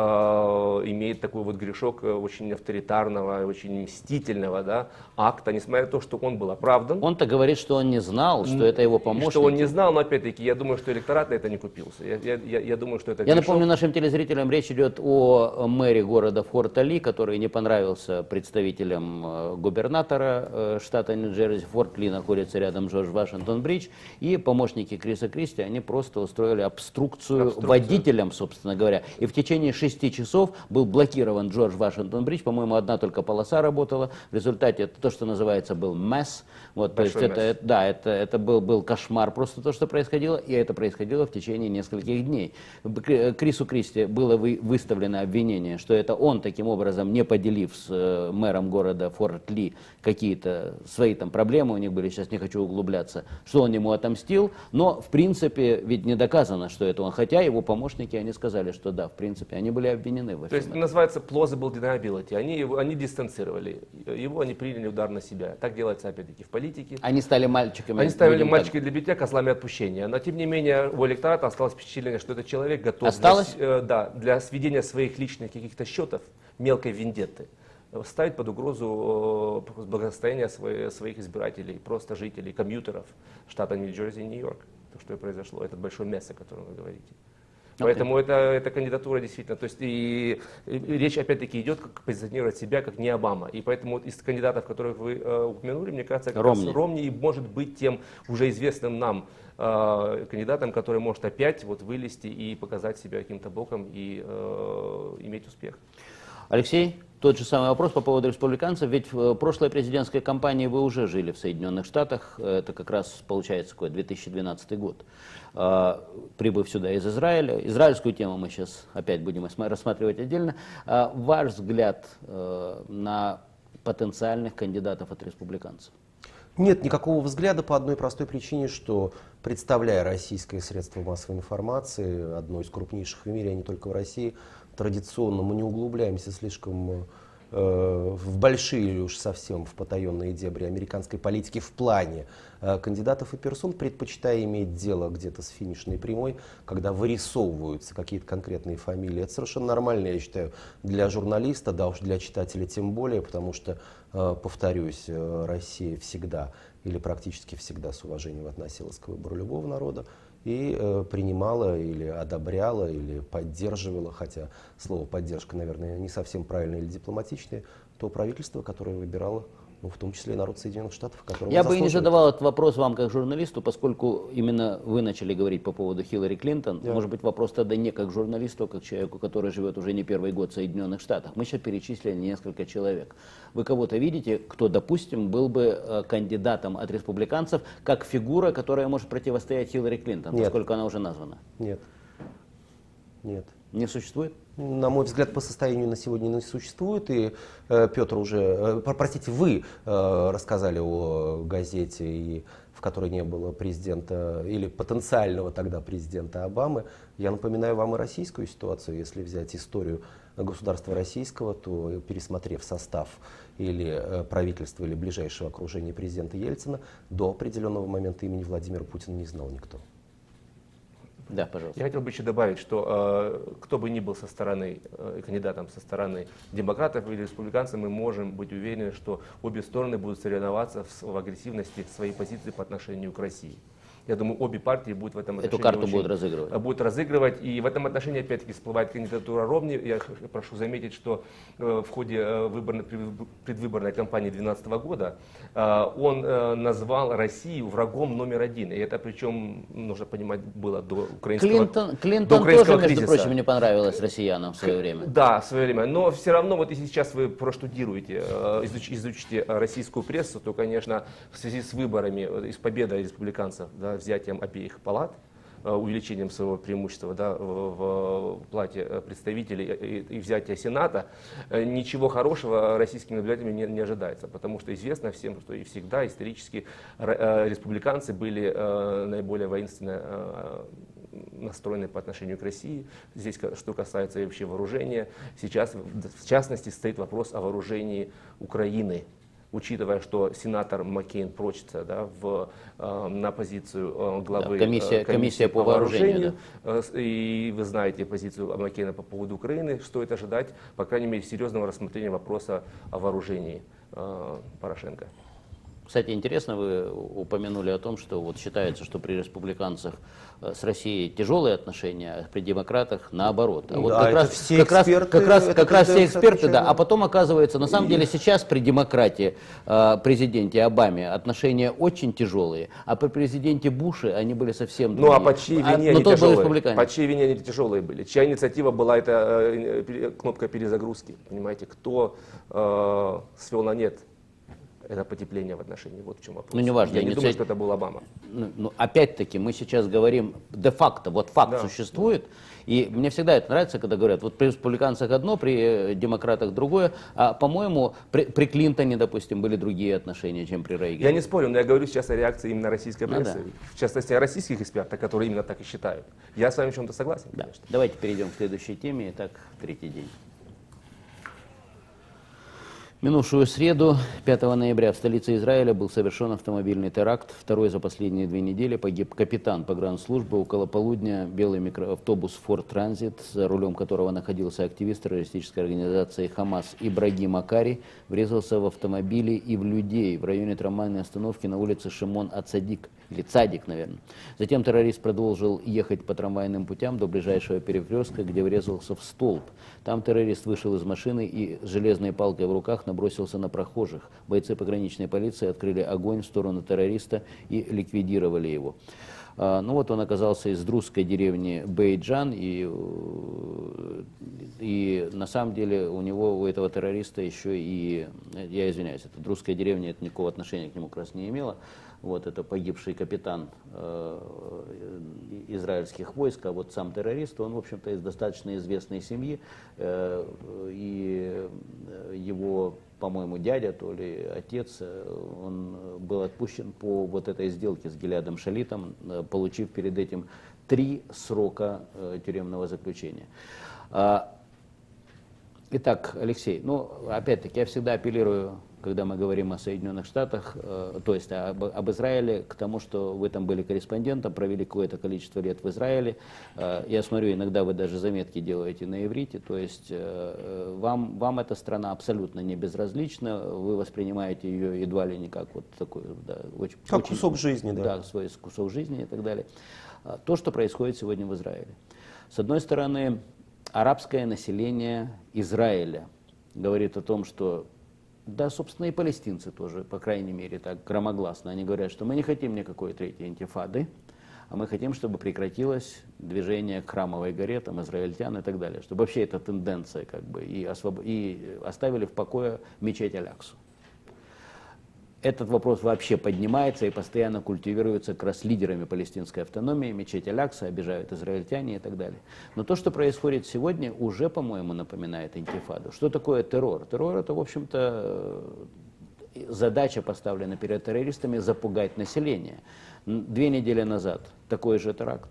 имеет такой вот грешок очень авторитарного, очень мстительного, да, акта, несмотря на то, что он был оправдан. Он-то говорит, что он не знал, что это его помощник. Что он не знал, но опять-таки, я думаю, что электорат на это не купился. Я, я, я, я думаю, что это Я грешок. напомню нашим телезрителям, речь идет о мэре города Форт-Ли, который не понравился представителям губернатора штата Нью-Джерси. Форт-Ли находится рядом с Джордж Вашингтон Бридж. И помощники Криса Кристи, они просто устроили обструкцию, обструкцию водителям, собственно говоря. И в течение шести часов был блокирован Джордж Вашингтон Бридж. По-моему, одна только полоса работала. В результате это то, что называется был месс. Вот, то есть это, это, да, это, это был, был кошмар просто то, что происходило. И это происходило в течение нескольких дней. Крису Кристи было вы, выставлено обвинение, что это он таким образом, не поделив с э, мэром города Форт-Ли какие-то свои там проблемы, у них были, сейчас не хочу углубляться, что он ему отомстил. Но, в принципе, ведь не доказано, что это он. Хотя его помощники, они сказали, что да, в принципе, они были обвинены в этом. То есть называется plausible deniability. Они, его, они дистанцировали его, они приняли удар на себя. Так делается, опять-таки, в политике. Они стали мальчиками. Они ставили мальчиками для битья, козлами отпущения. Но, тем не менее, у электората осталось впечатление, что этот человек готов Осталось? Для, э, да, для сведения своих личных каких-то счетов, мелкой вендетты, ставить под угрозу э, благосостояние свои, своих избирателей, просто жителей, комьютеров штата Нью-Джерси и Нью-Йорк. То, что и произошло, этот большой месс, о котором вы говорите. Okay. Поэтому это, эта кандидатура действительно, то есть и, и речь опять-таки идет, как позиционировать себя как не Обама. И поэтому вот из кандидатов, которых вы э, упомянули, мне кажется, как Ромни. раз Ромни может быть тем уже известным нам э, кандидатом, который может опять вот вылезти и показать себя каким-то боком и э, иметь успех. Алексей, тот же самый вопрос по поводу республиканцев. Ведь в прошлой президентской кампании вы уже жили в Соединенных Штатах. Это как раз получается какой две тысячи двенадцатый год. Прибыв сюда из Израиля. Израильскую тему мы сейчас опять будем рассматривать отдельно. Ваш взгляд на потенциальных кандидатов от республиканцев? Нет никакого взгляда по одной простой причине, что, представляя российское средство массовой информации, одно из крупнейших в мире, а не только в России, традиционно мы не углубляемся слишком э, в большие или уж совсем в потаенные дебри американской политики в плане кандидатов и персон, предпочитая иметь дело где-то с финишной прямой, когда вырисовываются какие-то конкретные фамилии. Это совершенно нормально, я считаю, для журналиста, да уж для читателя тем более, потому что, повторюсь, Россия всегда или практически всегда с уважением относилась к выбору любого народа и э, принимала или одобряла, или поддерживала, хотя слово «поддержка», наверное, не совсем правильное или дипломатичное, то правительство, которое выбирало, ну, в том числе и народ Соединенных Штатов, которого Я бы и не задавал этот вопрос вам как журналисту, поскольку именно вы начали говорить по поводу Хиллари Клинтон. Yeah. Может быть, вопрос тогда не как журналисту, а как человеку, который живет уже не первый год в Соединенных Штатах. Мы сейчас перечислили несколько человек. Вы кого-то видите, кто, допустим, был бы э, кандидатом от республиканцев, как фигура, которая может противостоять Хиллари Клинтон, Нет. поскольку она уже названа? Нет. Нет. Не существует? На мой взгляд, по состоянию на сегодня не существует. И э, Петр уже, э, простите, вы э, рассказали о газете, и, в которой не было президента или потенциального тогда президента Обамы. Я напоминаю вам и российскую ситуацию. Если взять историю государства российского, то, пересмотрев состав или э, правительства, или ближайшего окружения президента Ельцина, до определенного момента имени Владимира Путина не знал никто. Да, пожалуйста. Я хотел бы еще добавить, что э, кто бы ни был со стороны, э, кандидатом со стороны демократов или республиканцев, мы можем быть уверены, что обе стороны будут соревноваться в, в агрессивности своей позиции по отношению к России. Я думаю, обе партии будут в этом отношении Эту карту очень, будут разыгрывать. Будут разыгрывать. И в этом отношении опять-таки всплывает кандидатура Ромни. Я прошу заметить, что э, в ходе э, выборной, предвыборной кампании две тысячи двенадцатого года э, он э, назвал Россию врагом номер один. И это причем, нужно понимать, было до украинского, Клинтон, Клинтон до украинского тоже, кризиса. между прочим, не понравилось россиянам в свое время. Да, в свое время. Но все равно, вот если сейчас вы проштудируете, э, изуч, изучите российскую прессу, то, конечно, в связи с выборами, э, с победой республиканцев, да, взятием обеих палат, увеличением своего преимущества, да, в, в плате представителей и, и взятия Сената, ничего хорошего российскими наблюдателями не, не ожидается. Потому что известно всем, что и всегда исторически республиканцы были наиболее воинственно настроены по отношению к России. Здесь, что касается вообще вооружения, сейчас в частности стоит вопрос о вооружении Украины. Учитывая, что сенатор Маккейн прочится, да, в, э, на позицию э, главы да, комиссия, э, комиссии, комиссия по, по вооружению, вооружению, да. э, и вы знаете позицию Маккейна по поводу Украины, стоит ожидать, по крайней мере, серьезного рассмотрения вопроса о вооружении э, Порошенко. Кстати, интересно, вы упомянули о том, что вот считается, что при республиканцах с Россией тяжелые отношения, а при демократах наоборот. А вот да, как, раз, все как, раз, как раз, как раз все эксперты, да, а потом оказывается, на самом деле сейчас при демократе, президенте Обаме отношения очень тяжелые, а при президенте Буше они были совсем другие. Ну а по чьей вине а, они тяжелые? По чьей вине они тяжелые были? Чья инициатива была эта э, кнопка перезагрузки? Понимаете, кто э, свел на нет это потепление в отношении, вот в чем вопрос. Ну, не важно, я не инициатив... думаю, что это был Обама. Ну, ну, опять-таки, мы сейчас говорим де-факто, вот факт да. существует, и мне всегда это нравится, когда говорят, вот при республиканцах одно, при демократах другое, а, по-моему, при, при Клинтоне, допустим, были другие отношения, чем при Рейгане. Я не спорю, но я говорю сейчас о реакции именно российской прессы, ну, да. в частности, о российских экспертах, которые именно так и считают. Я с вами в чем-то согласен, да. конечно. Давайте перейдем к следующей теме, итак, третий день. Минувшую среду, пятого ноября, в столице Израиля был совершен автомобильный теракт. Второй за последние две недели. Погиб капитан погранслужбы. Около полудня белый микроавтобус «Форд Транзит», за рулем которого находился активист террористической организации «Хамас» Ибрагим Акари, врезался в автомобили и в людей в районе трамвайной остановки на улице Шимон Ацадик, или Цадик, наверное. Затем террорист продолжил ехать по трамвайным путям до ближайшего перекрестка, где врезался в столб. Там террорист вышел из машины и с железной палкой в руках набросился на прохожих. Бойцы пограничной полиции открыли огонь в сторону террориста и ликвидировали его. Ну вот он оказался из друзской деревни Бейджан, и, и на самом деле у него, у этого террориста еще и, я извиняюсь, это друзская деревня, это никакого отношения к нему как раз не имело. Вот это погибший капитан э, израильских войск, а вот сам террорист, он, в общем-то, из достаточно известной семьи, э, и его, по-моему, дядя, то ли отец, он был отпущен по вот этой сделке с Гилядом Шалитом, получив перед этим три срока э, тюремного заключения. Итак, Алексей, ну, опять-таки, я всегда апеллирую, когда мы говорим о Соединенных Штатах, э, то есть об, об Израиле, к тому, что вы там были корреспондентом, провели какое-то количество лет в Израиле. Э, я смотрю, иногда вы даже заметки делаете на иврите, то есть э, вам, вам эта страна абсолютно не безразлична, вы воспринимаете ее едва ли не как вот такой, да, очень, как очень, кусок жизни, да. Да, свой кусок жизни и так далее. То, что происходит сегодня в Израиле. С одной стороны, арабское население Израиля говорит о том, что, да, собственно, и палестинцы тоже, по крайней мере, так громогласно, они говорят, что мы не хотим никакой третьей интифады, а мы хотим, чтобы прекратилось движение к Храмовой горе, там, израильтян и так далее, чтобы вообще эта тенденция, как бы, и, освоб... и оставили в покое мечеть Аль-Аксу. Этот вопрос вообще поднимается и постоянно культивируется как раз лидерами палестинской автономии, мечеть Аль-Акса, обижают израильтяне и так далее. Но то, что происходит сегодня, уже, по-моему, напоминает интифаду. Что такое террор? Террор — это, в общем-то, задача, поставлена перед террористами, запугать население. Две недели назад такой же теракт.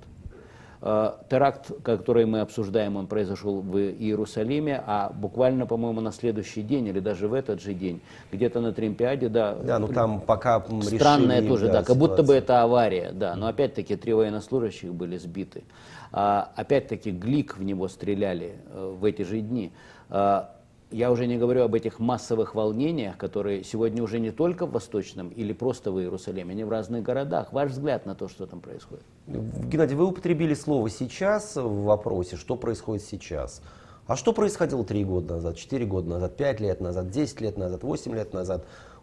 Теракт, который мы обсуждаем, он произошел в Иерусалиме, а буквально, по-моему, на следующий день или даже в этот же день, где-то на Тримпиаде, да. Да, ну там пока странное решили, тоже, да, да, как ситуация. будто бы это авария, да. Но опять-таки три военнослужащих были сбиты. А, опять-таки Глик в него стреляли а, в эти же дни. А, Я уже не говорю об этих массовых волнениях, которые сегодня уже не только в Восточном или просто в Иерусалиме, они в разных городах. Ваш взгляд на то, что там происходит? Геннадий, вы употребили слово «сейчас» в вопросе, что происходит сейчас. А что происходило три года назад, четыре года назад, пять лет назад, десять лет назад, восемь лет назад?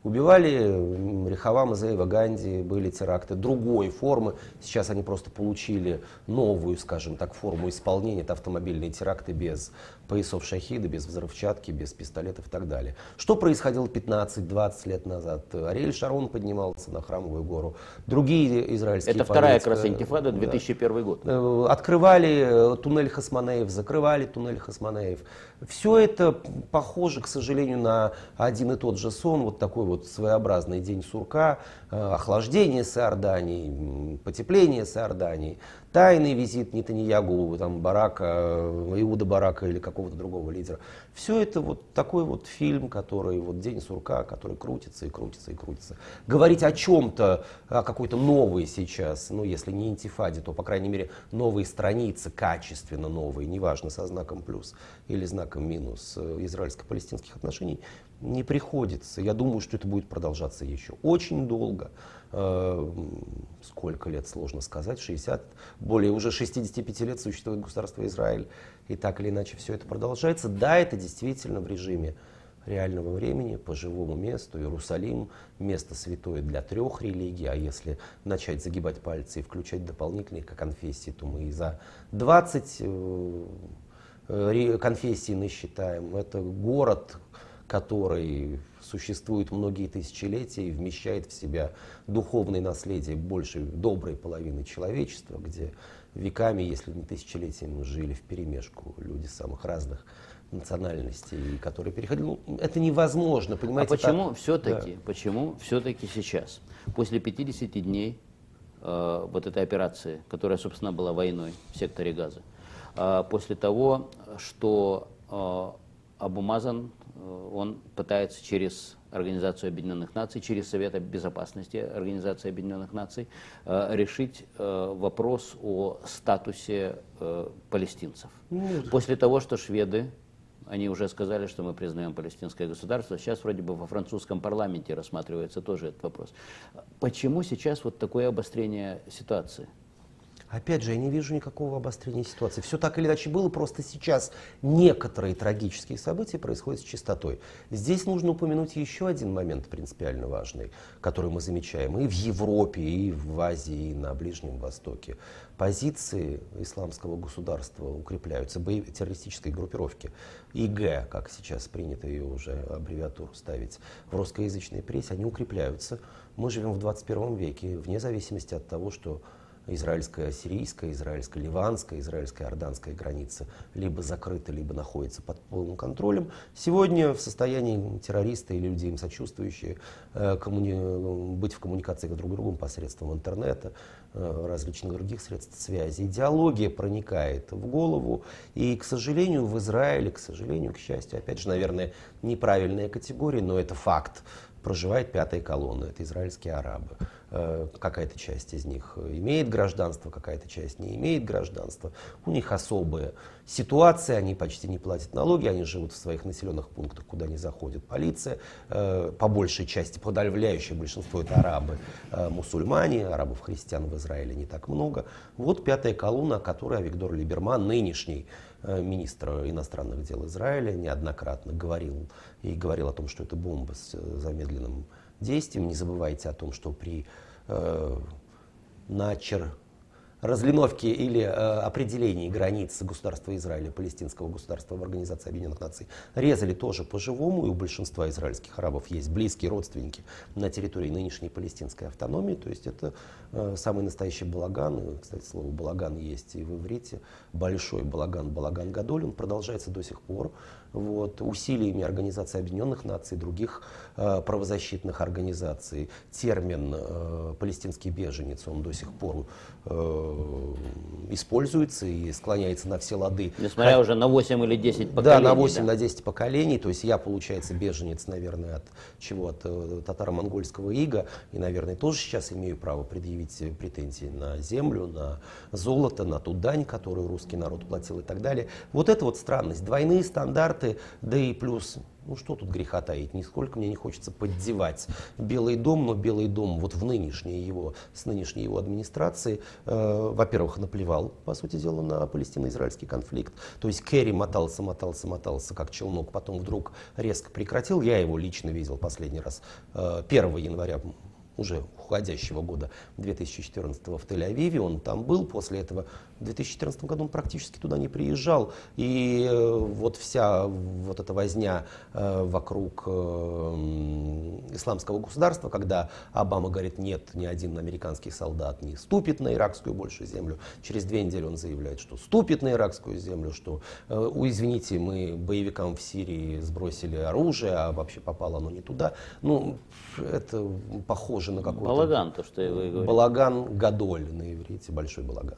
Убивали Рехавама, Зеева, Ганди, были теракты другой формы. Сейчас они просто получили новую, скажем так, форму исполнения. Это автомобильные теракты без поясов шахида, без взрывчатки, без пистолетов и так далее. Что происходило пятнадцать-двадцать лет назад? Ариэль Шарон поднимался на Храмовую гору. Другие израильские Это вторая политики, как раз интифада, две тысячи первый год. Открывали туннель Хасманеев, закрывали туннель Хасманеев. Все это похоже, к сожалению, на один и тот же сон. Вот такой вот своеобразный день сурка, охлаждение с Иорданией, потепление с Иорданией, тайный визит Нетаньягу, там, Барака, Иуда Барака или какого-то другого лидера. Все это вот такой вот фильм, который вот день сурка, который крутится и крутится и крутится. Говорить о чем-то, о какой-то новой сейчас, ну если не интифаде, то по крайней мере новые страницы, качественно новые, неважно со знаком плюс или знаком минус израильско-палестинских отношений, не приходится. Я думаю, что это будет продолжаться еще очень долго. Сколько лет, сложно сказать, шестьдесят, более уже шестидесяти пяти лет существует государство Израиль. И так или иначе все это продолжается. Да, это действительно в режиме реального времени, по живому месту. Иерусалим — место святое для трех религий. А если начать загибать пальцы и включать дополнительные конфессии, то мы и за двадцать конфессий насчитаем. Это город, который существует многие тысячелетия и вмещает в себя духовное наследие большей доброй половины человечества, где веками, если не тысячелетиями, жили вперемешку люди самых разных национальностей, которые переходили. Ну, это невозможно, понимаете? А почему так... все-таки, да. почему все-таки сейчас, после пятидесяти дней э, вот этой операции, которая, собственно, была войной в секторе Газа, э, после того, что э, Абу Мазан, он пытается через Организацию Объединенных Наций, через Совет Безопасности Организации Объединенных Наций э, решить э, вопрос о статусе э, палестинцев. Нет. После того, что шведы, они уже сказали, что мы признаем палестинское государство, сейчас вроде бы во французском парламенте рассматривается тоже этот вопрос. Почему сейчас вот такое обострение ситуации? Опять же, я не вижу никакого обострения ситуации. Все так или иначе было, просто сейчас некоторые трагические события происходят с частотой. Здесь нужно упомянуть еще один момент принципиально важный, который мы замечаем и в Европе, и в Азии, и на Ближнем Востоке. Позиции исламского государства укрепляются, боевые террористической группировки. ИГ, как сейчас принято ее уже аббревиатуру ставить в русскоязычной прессе, они укрепляются. Мы живем в двадцать первом веке, вне зависимости от того, что израильско-сирийская, израильско-ливанская, израильско-иорданская граница либо закрыта, либо находится под полным контролем. Сегодня в состоянии террористы или люди им сочувствующие коммуни... быть в коммуникации друг с другом посредством интернета, различных других средств связи. Идеология проникает в голову, и, к сожалению, в Израиле, к сожалению, к счастью, опять же, наверное, неправильная категория, но это факт, проживает пятая колонна, это израильские арабы. Какая-то часть из них имеет гражданство, какая-то часть не имеет гражданства. У них особая ситуация, они почти не платят налоги, они живут в своих населенных пунктах, куда не заходит полиция. По большей части, подавляющее большинство это арабы, мусульмане, арабов-христиан в Израиле не так много. Вот пятая колонна, о которой Авигдор Либерман, нынешний министр иностранных дел Израиля, неоднократно говорил и говорил о том, что это бомба с замедленным действием. Не забывайте о том, что при э, начер разлиновке или э, определении границ государства Израиля, палестинского государства в Организации Объединенных Наций резали тоже по-живому, и у большинства израильских арабов есть близкие родственники на территории нынешней палестинской автономии, то есть это э, самый настоящий балаган, и, кстати, слово балаган есть и в иврите, большой балаган, балаган гадоль, он продолжается до сих пор. Вот, усилиями Организации Объединенных Наций и других э, правозащитных организаций. Термин э, «палестинский беженец» он до сих пор э, используется и склоняется на все лады. Несмотря а, уже на восемь или десять поколений. Да, на восемь, да. на десять поколений. То есть я, получается, беженец, наверное, от чего? От э, татаро-монгольского ига. И, наверное, тоже сейчас имею право предъявить претензии на землю, на золото, на ту дань, которую русский народ платил и так далее. Вот это вот странность. Двойные стандарты. Да и плюс, ну что тут греха таить, нисколько мне не хочется поддевать Белый дом, но Белый дом вот в нынешней его, с нынешней его администрации, э, во-первых, наплевал, по сути дела, на палестино-израильский конфликт. То есть Керри мотался, мотался, мотался, как челнок, потом вдруг резко прекратил. Я его лично видел последний раз э, первого января уже уходящего года две тысячи четырнадцатого в Тель-Авиве, он там был, после этого в две тысячи четырнадцатом году он практически туда не приезжал, и э, вот вся вот эта возня э, вокруг э, исламского государства, когда Обама говорит, нет, ни один американский солдат не ступит на иракскую больше землю, через две недели он заявляет, что ступит на иракскую землю, что, э, у, извините, мы боевикам в Сирии сбросили оружие, а вообще попало оно не туда, ну, это похоже на какой-то... Балаган, то, что вы говорите. Балаган гадоль на иврите, большой балаган.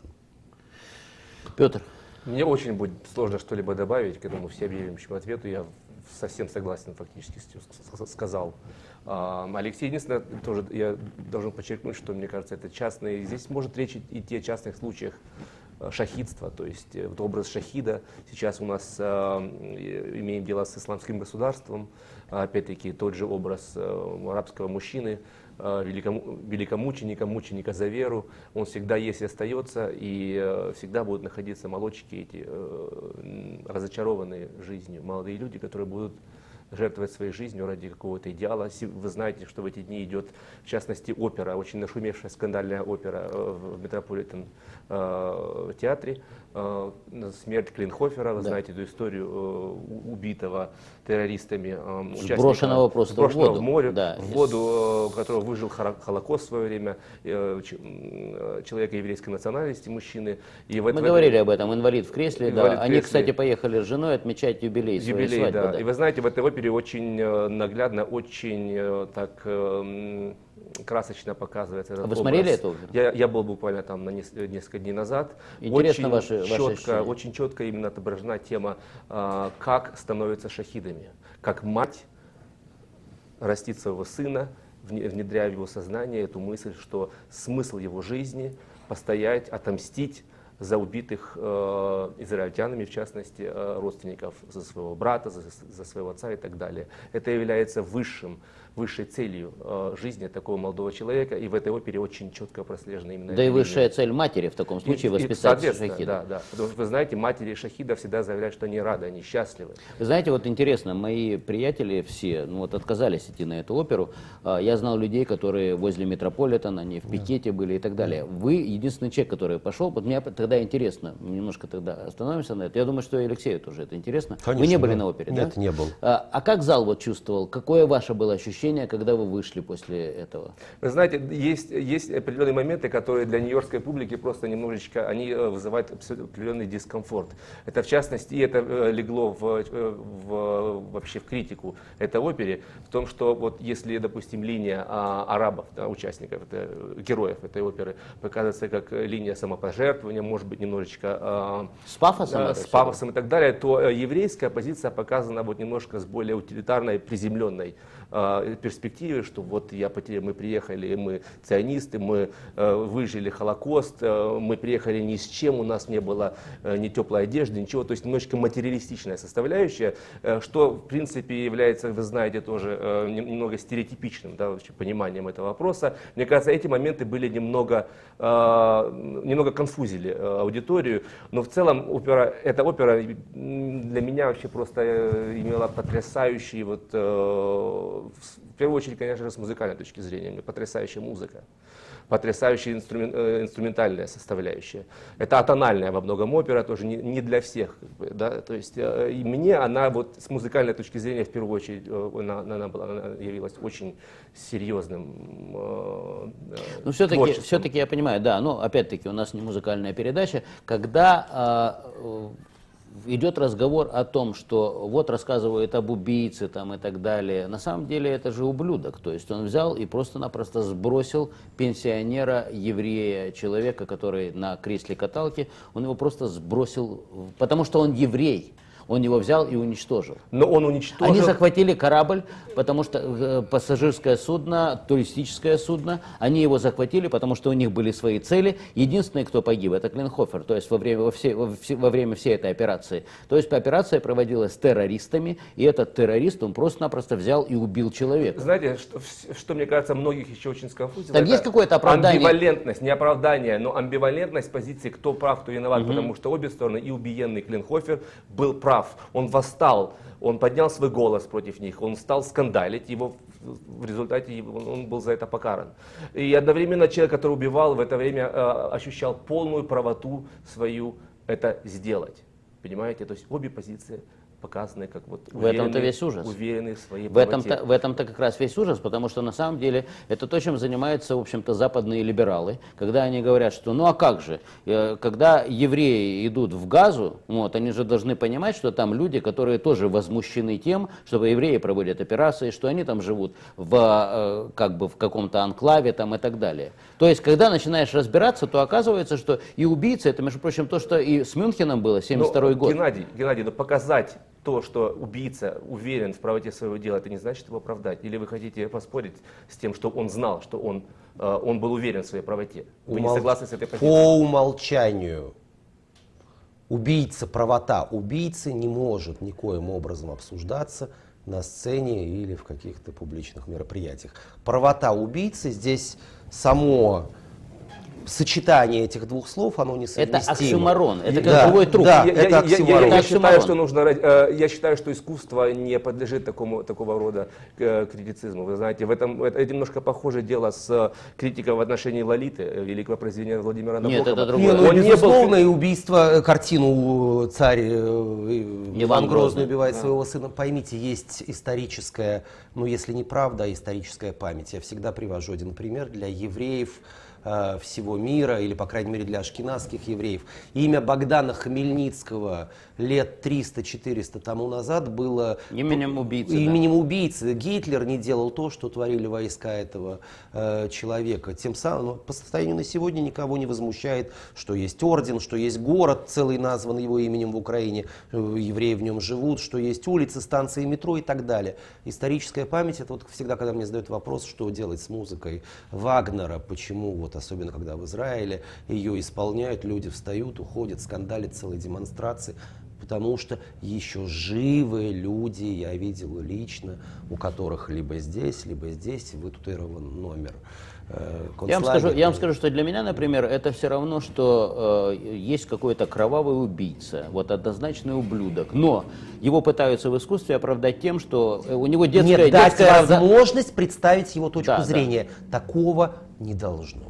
Петр. Мне очень будет сложно что-либо добавить к этому всеобъемлющему ответу. Я совсем согласен, фактически сказал. Алексей, единственное, тоже я должен подчеркнуть, что, мне кажется, это частные. Здесь может речь идти о частных случаях шахидства, то есть вот образ шахида. Сейчас у нас э, имеем дело с исламским государством, опять-таки тот же образ э, арабского мужчины, э, великому, великомученика, мученика за веру, он всегда есть и остается, и э, всегда будут находиться молодчики эти, э, разочарованные жизнью, молодые люди, которые будут жертвовать своей жизнью ради какого-то идеала. Вы знаете, что в эти дни идет, в частности, опера, очень нашумевшая скандальная опера в Метрополитен э, театре. Э, смерть Клинхофера, вы да. знаете эту историю э, убитого террористами. Э, сброшенного просто сброшенного в воду. в море, Да. в воду, э, которого выжил Холокост в свое время, э, человека еврейской национальности, мужчины. И Мы в говорили об этом, инвалид в кресле. Инвалид да. в Они, кресле. кстати, поехали с женой отмечать юбилей, юбилей своей свадьбы. Да. Да. И вы знаете, в этой опере очень наглядно, очень так красочно показывается этот а вы образ. смотрели эту оперу? Я, я был буквально там на несколько дней назад. Интересно очень ваши, четко, ваши очень четко именно отображена тема, как становятся шахидами, как мать растит своего сына, внедряя в его сознание эту мысль, что смысл его жизни постоять, отомстить за убитых э, израильтянами, в частности, э, родственников, за своего брата, за, за своего отца и так далее. Это является высшим, высшей целью э, жизни такого молодого человека, и в этой опере очень четко прослежена именно Да эта и высшая линия. цель матери в таком случае И- и, воспитать соответственно, шахида. Да, да. Потому что, вы знаете, матери шахидов всегда заявляют, что они рады, они счастливы. Вы знаете, вот интересно, мои приятели все ну, вот отказались идти на эту оперу. А, Я знал людей, которые возле Метрополитена, они в пикете были и так далее. Вы единственный человек, который пошел. Вот меня тогда тогда интересно, немножко тогда остановимся на это. Я думаю, что и Алексею тоже это интересно. Конечно, вы не были да. на опере, Нет, да? не был. А, а как зал вот чувствовал? Какое ваше было ощущение, когда вы вышли после этого? Вы знаете, есть, есть определенные моменты, которые для нью-йоркской публики просто немножечко, они вызывают определенный дискомфорт. Это в частности, и это легло в, в, вообще в критику этой опере, в том, что вот если, допустим, линия а, арабов, да, участников, это, героев этой оперы, показывается как линия самопожертвования, может быть, немножечко а, с пафосом, а, с пафосом и так далее, то еврейская позиция показана вот немножко с более утилитарной, приземленной а, перспективой, что вот я потерял, мы приехали, мы ционисты, мы а, выжили Холокост, а, мы приехали ни с чем, у нас не было а, ни теплой одежды, ничего, то есть немножечко материалистичная составляющая, а, что в принципе является, вы знаете, тоже а, немного стереотипичным, да, вообще, пониманием этого вопроса. Мне кажется, эти моменты были немного, а, немного конфузили а, аудиторию, но в целом опера, эта опера для меня вообще просто имела потрясающий, вот, э, в первую очередь, конечно же, с музыкальной точки зрения, потрясающая музыка, потрясающая инструмен, э, инструментальная составляющая. Это атональная во многом опера, тоже не, не для всех. Как бы, да? То есть э, и мне она вот с музыкальной точки зрения, в первую очередь, э, она, она, была, она явилась очень серьезным э, Ну, все-таки, все-таки я понимаю, да, но опять-таки у нас не музыкальная передача, когда э, идет разговор о том, что вот рассказывают об убийце там и так далее. На самом деле это же ублюдок. То есть он взял и просто-напросто сбросил пенсионера, еврея, человека, который на кресле каталки, он его просто сбросил, потому что он еврей. Он его взял и уничтожил. Но он уничтожил... Они захватили корабль, потому что э, пассажирское судно, туристическое судно, они его захватили, потому что у них были свои цели. Единственный, кто погиб, это Клинхофер, то есть во время, во, всей, во, во время всей этой операции. То есть операция проводилась с террористами, и этот террорист, он просто-напросто взял и убил человека. Знаете, что, что мне кажется, многих еще очень сконфузило? Там есть какое-то оправдание? Амбивалентность, не оправдание, но амбивалентность позиции, кто прав, кто виноват, угу. Потому что обе стороны, и убиенный Клинхофер был прав. Он восстал, он поднял свой голос против них, он стал скандалить, его в результате он был за это покаран. И одновременно человек, который убивал, в это время э, ощущал полную правоту свою это сделать. Понимаете? То есть обе позиции показаны как вот в этом-то весь ужас. Уверенные в своей в этом-то, в этом-то как раз весь ужас, потому что на самом деле это то, чем занимаются, в общем-то, западные либералы, когда они говорят, что ну а как же, когда евреи идут в Газу, вот, они же должны понимать, что там люди, которые тоже возмущены тем, что евреи проводят операции, что они там живут в, как бы, в каком-то анклаве там, и так далее. То есть, когда начинаешь разбираться, то оказывается, что и убийцы, это, между прочим, то, что и с Мюнхеном было, семьдесят второй год. Геннадий, Геннадий, но показать то, что убийца уверен в правоте своего дела, это не значит его оправдать. Или вы хотите поспорить с тем, что он знал, что он, э, он был уверен в своей правоте? Вы Умол... не согласны с этой позицией? По умолчанию убийца, правота убийцы не может никоим образом обсуждаться на сцене или в каких-то публичных мероприятиях. Правота убийцы здесь само... сочетание этих двух слов, оно несовместимо. Это оксюморон, это как да, живой труп. Да, я, это оксюморон. Я, я, я, считаю, что нужно, я считаю, что искусство не подлежит такому, такого рода критицизму. Вы знаете, в этом, это немножко похожее дело с критикой в отношении Лолиты, великого произведения Владимира Набокова. Нет, это другое. Не, ну, безусловно, и убийство, картину «Царь Иван Грозный убивает да. своего сына». Поймите, есть историческая, ну если не правда, а историческая память. Я всегда привожу один пример для евреев всего мира, или, по крайней мере, для ашкеназских евреев. Имя Богдана Хмельницкого лет триста-четыреста тому назад было именем убийцы. Именем да. убийцы. Гитлер не делал то, что творили войска этого э, человека. Тем самым, ну, по состоянию на сегодня никого не возмущает, что есть орден, что есть город, целый назван его именем в Украине, евреи в нем живут, что есть улицы, станции метро и так далее. Историческая память, это вот всегда, когда мне задают вопрос, что делать с музыкой Вагнера, почему вот особенно когда в Израиле ее исполняют, люди встают, уходят, скандалят, целые демонстрации, потому что еще живые люди, я видел лично, у которых либо здесь, либо здесь вытатуирован номер. Я вам, скажу, я вам скажу, что для меня, например, это все равно, что э, есть какой-то кровавый убийца, вот однозначный ублюдок, но его пытаются в искусстве оправдать тем, что у него детская... Нет, дать детская возможность представить его точку да, зрения. Да. Такого не должно быть.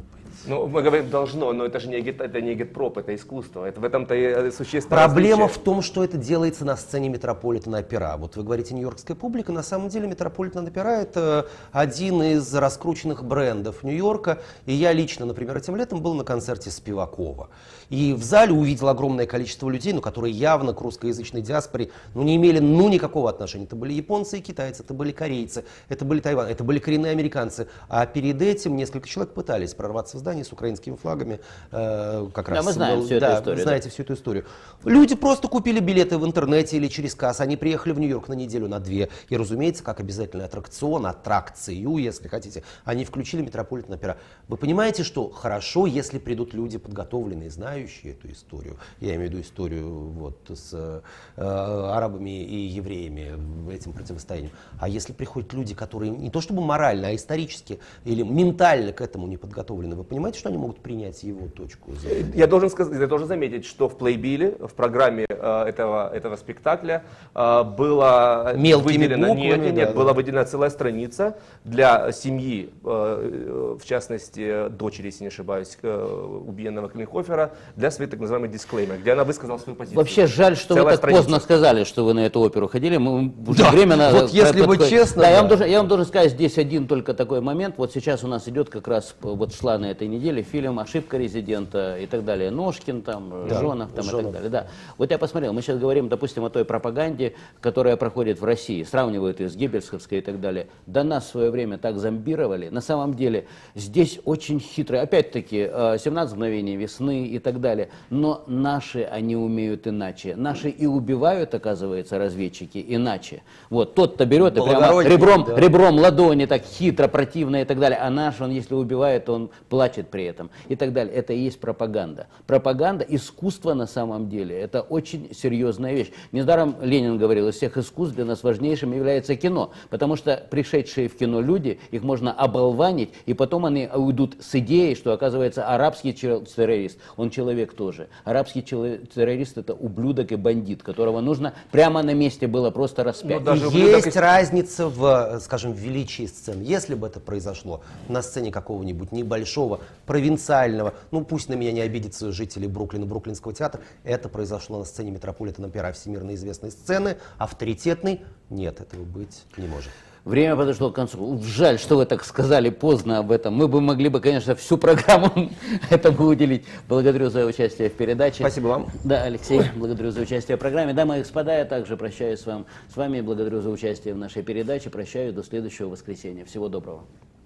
Ну, мы говорим должно, но это же не, это не агитпроп, это искусство. Это в этом-то и существенное Проблема различие. в том, что это делается на сцене Метрополитен-опера. Вот вы говорите нью-йоркская публика, на самом деле Метрополитен-опера это один из раскрученных брендов Нью-Йорка. И я лично, например, этим летом был на концерте Спивакова. И в зале увидел огромное количество людей, ну, которые явно к русскоязычной диаспоре ну, не имели ну, никакого отношения. Это были японцы и китайцы, это были корейцы, это были тайваньцы, это были коренные американцы. А перед этим несколько человек пытались прорваться в здание с украинскими флагами. Э, как раз, да, мы знаем был, всю да, эту историю. Вы знаете да. всю эту историю. Люди просто купили билеты в интернете или через касс. Они приехали в Нью-Йорк на неделю, на две. И, разумеется, как обязательный аттракцион, аттракцию, если хотите, они включили Метрополитен-опера. Вы понимаете, что хорошо, если придут люди подготовленные, знающие эту историю. Я имею в виду историю вот, с э, арабами и евреями, этим противостоянием. А если приходят люди, которые не то чтобы морально, а исторически или ментально к этому не подготовлены, вы понимаете, что они могут принять его точку зрения? Я должен, сказать, я должен заметить, что в плейбиле, в программе э, этого, этого спектакля э, было выделено, буквами, нет, нет, да, нет, да. была выделена целая страница для семьи, э, в частности, дочери, если не ошибаюсь, э, убиенного Клинхофера, для своей так называемой дисклеймер, где она высказала свою позицию. Вообще жаль, что Целая вы так страница. поздно сказали, что вы на эту оперу ходили. Мы уже Да, время надо. вот если бы честно, Да, да. Я, вам должен, я вам должен сказать, здесь один только такой момент. Вот сейчас у нас идет как раз, вот шла на этой неделе фильм «Ошибка резидента» и так далее. Ножкин там, Да, Жонов там Жонов. и так далее. Да. Вот я посмотрел, мы сейчас говорим, допустим, о той пропаганде, которая проходит в России, сравнивают ее с геббельсовской и так далее. Да нас в свое время так зомбировали. На самом деле здесь очень хитро. Опять-таки, семнадцать мгновений весны и так далее. Но наши, они умеют иначе. Наши и убивают, оказывается, разведчики иначе. Вот, тот-то берет и прямо Благороднее, ребром, да. ребром ладони так хитро, противно и так далее. А наш, он если убивает, он плачет при этом и так далее. Это и есть пропаганда. Пропаганда, искусство на самом деле, это очень серьезная вещь. Недаром Ленин говорил, из всех искусств для нас важнейшим является кино. Потому что пришедшие в кино люди, их можно оболванить, и потом они уйдут с идеей, что оказывается арабский террорист, он человек тоже. Арабский террорист это ублюдок и бандит, которого нужно прямо на месте было просто распять. Ну, даже И ублюдок есть и- разница в, скажем, величии сцен. Если бы это произошло на сцене какого-нибудь небольшого, провинциального, ну пусть на меня не обидятся жители Бруклина, Бруклинского театра, это произошло на сцене Метрополитен-опера, всемирно известной сцены, авторитетной, нет, этого быть не может. Время подошло к концу. Жаль, что вы так сказали поздно об этом. Мы бы могли бы, конечно, всю программу этому уделить. Благодарю за участие в передаче. Спасибо вам. Да, Алексей, благодарю за участие в программе. Дамы и господа, я также прощаюсь с вами. С вами благодарю за участие в нашей передаче. Прощаюсь до следующего воскресенья. Всего доброго.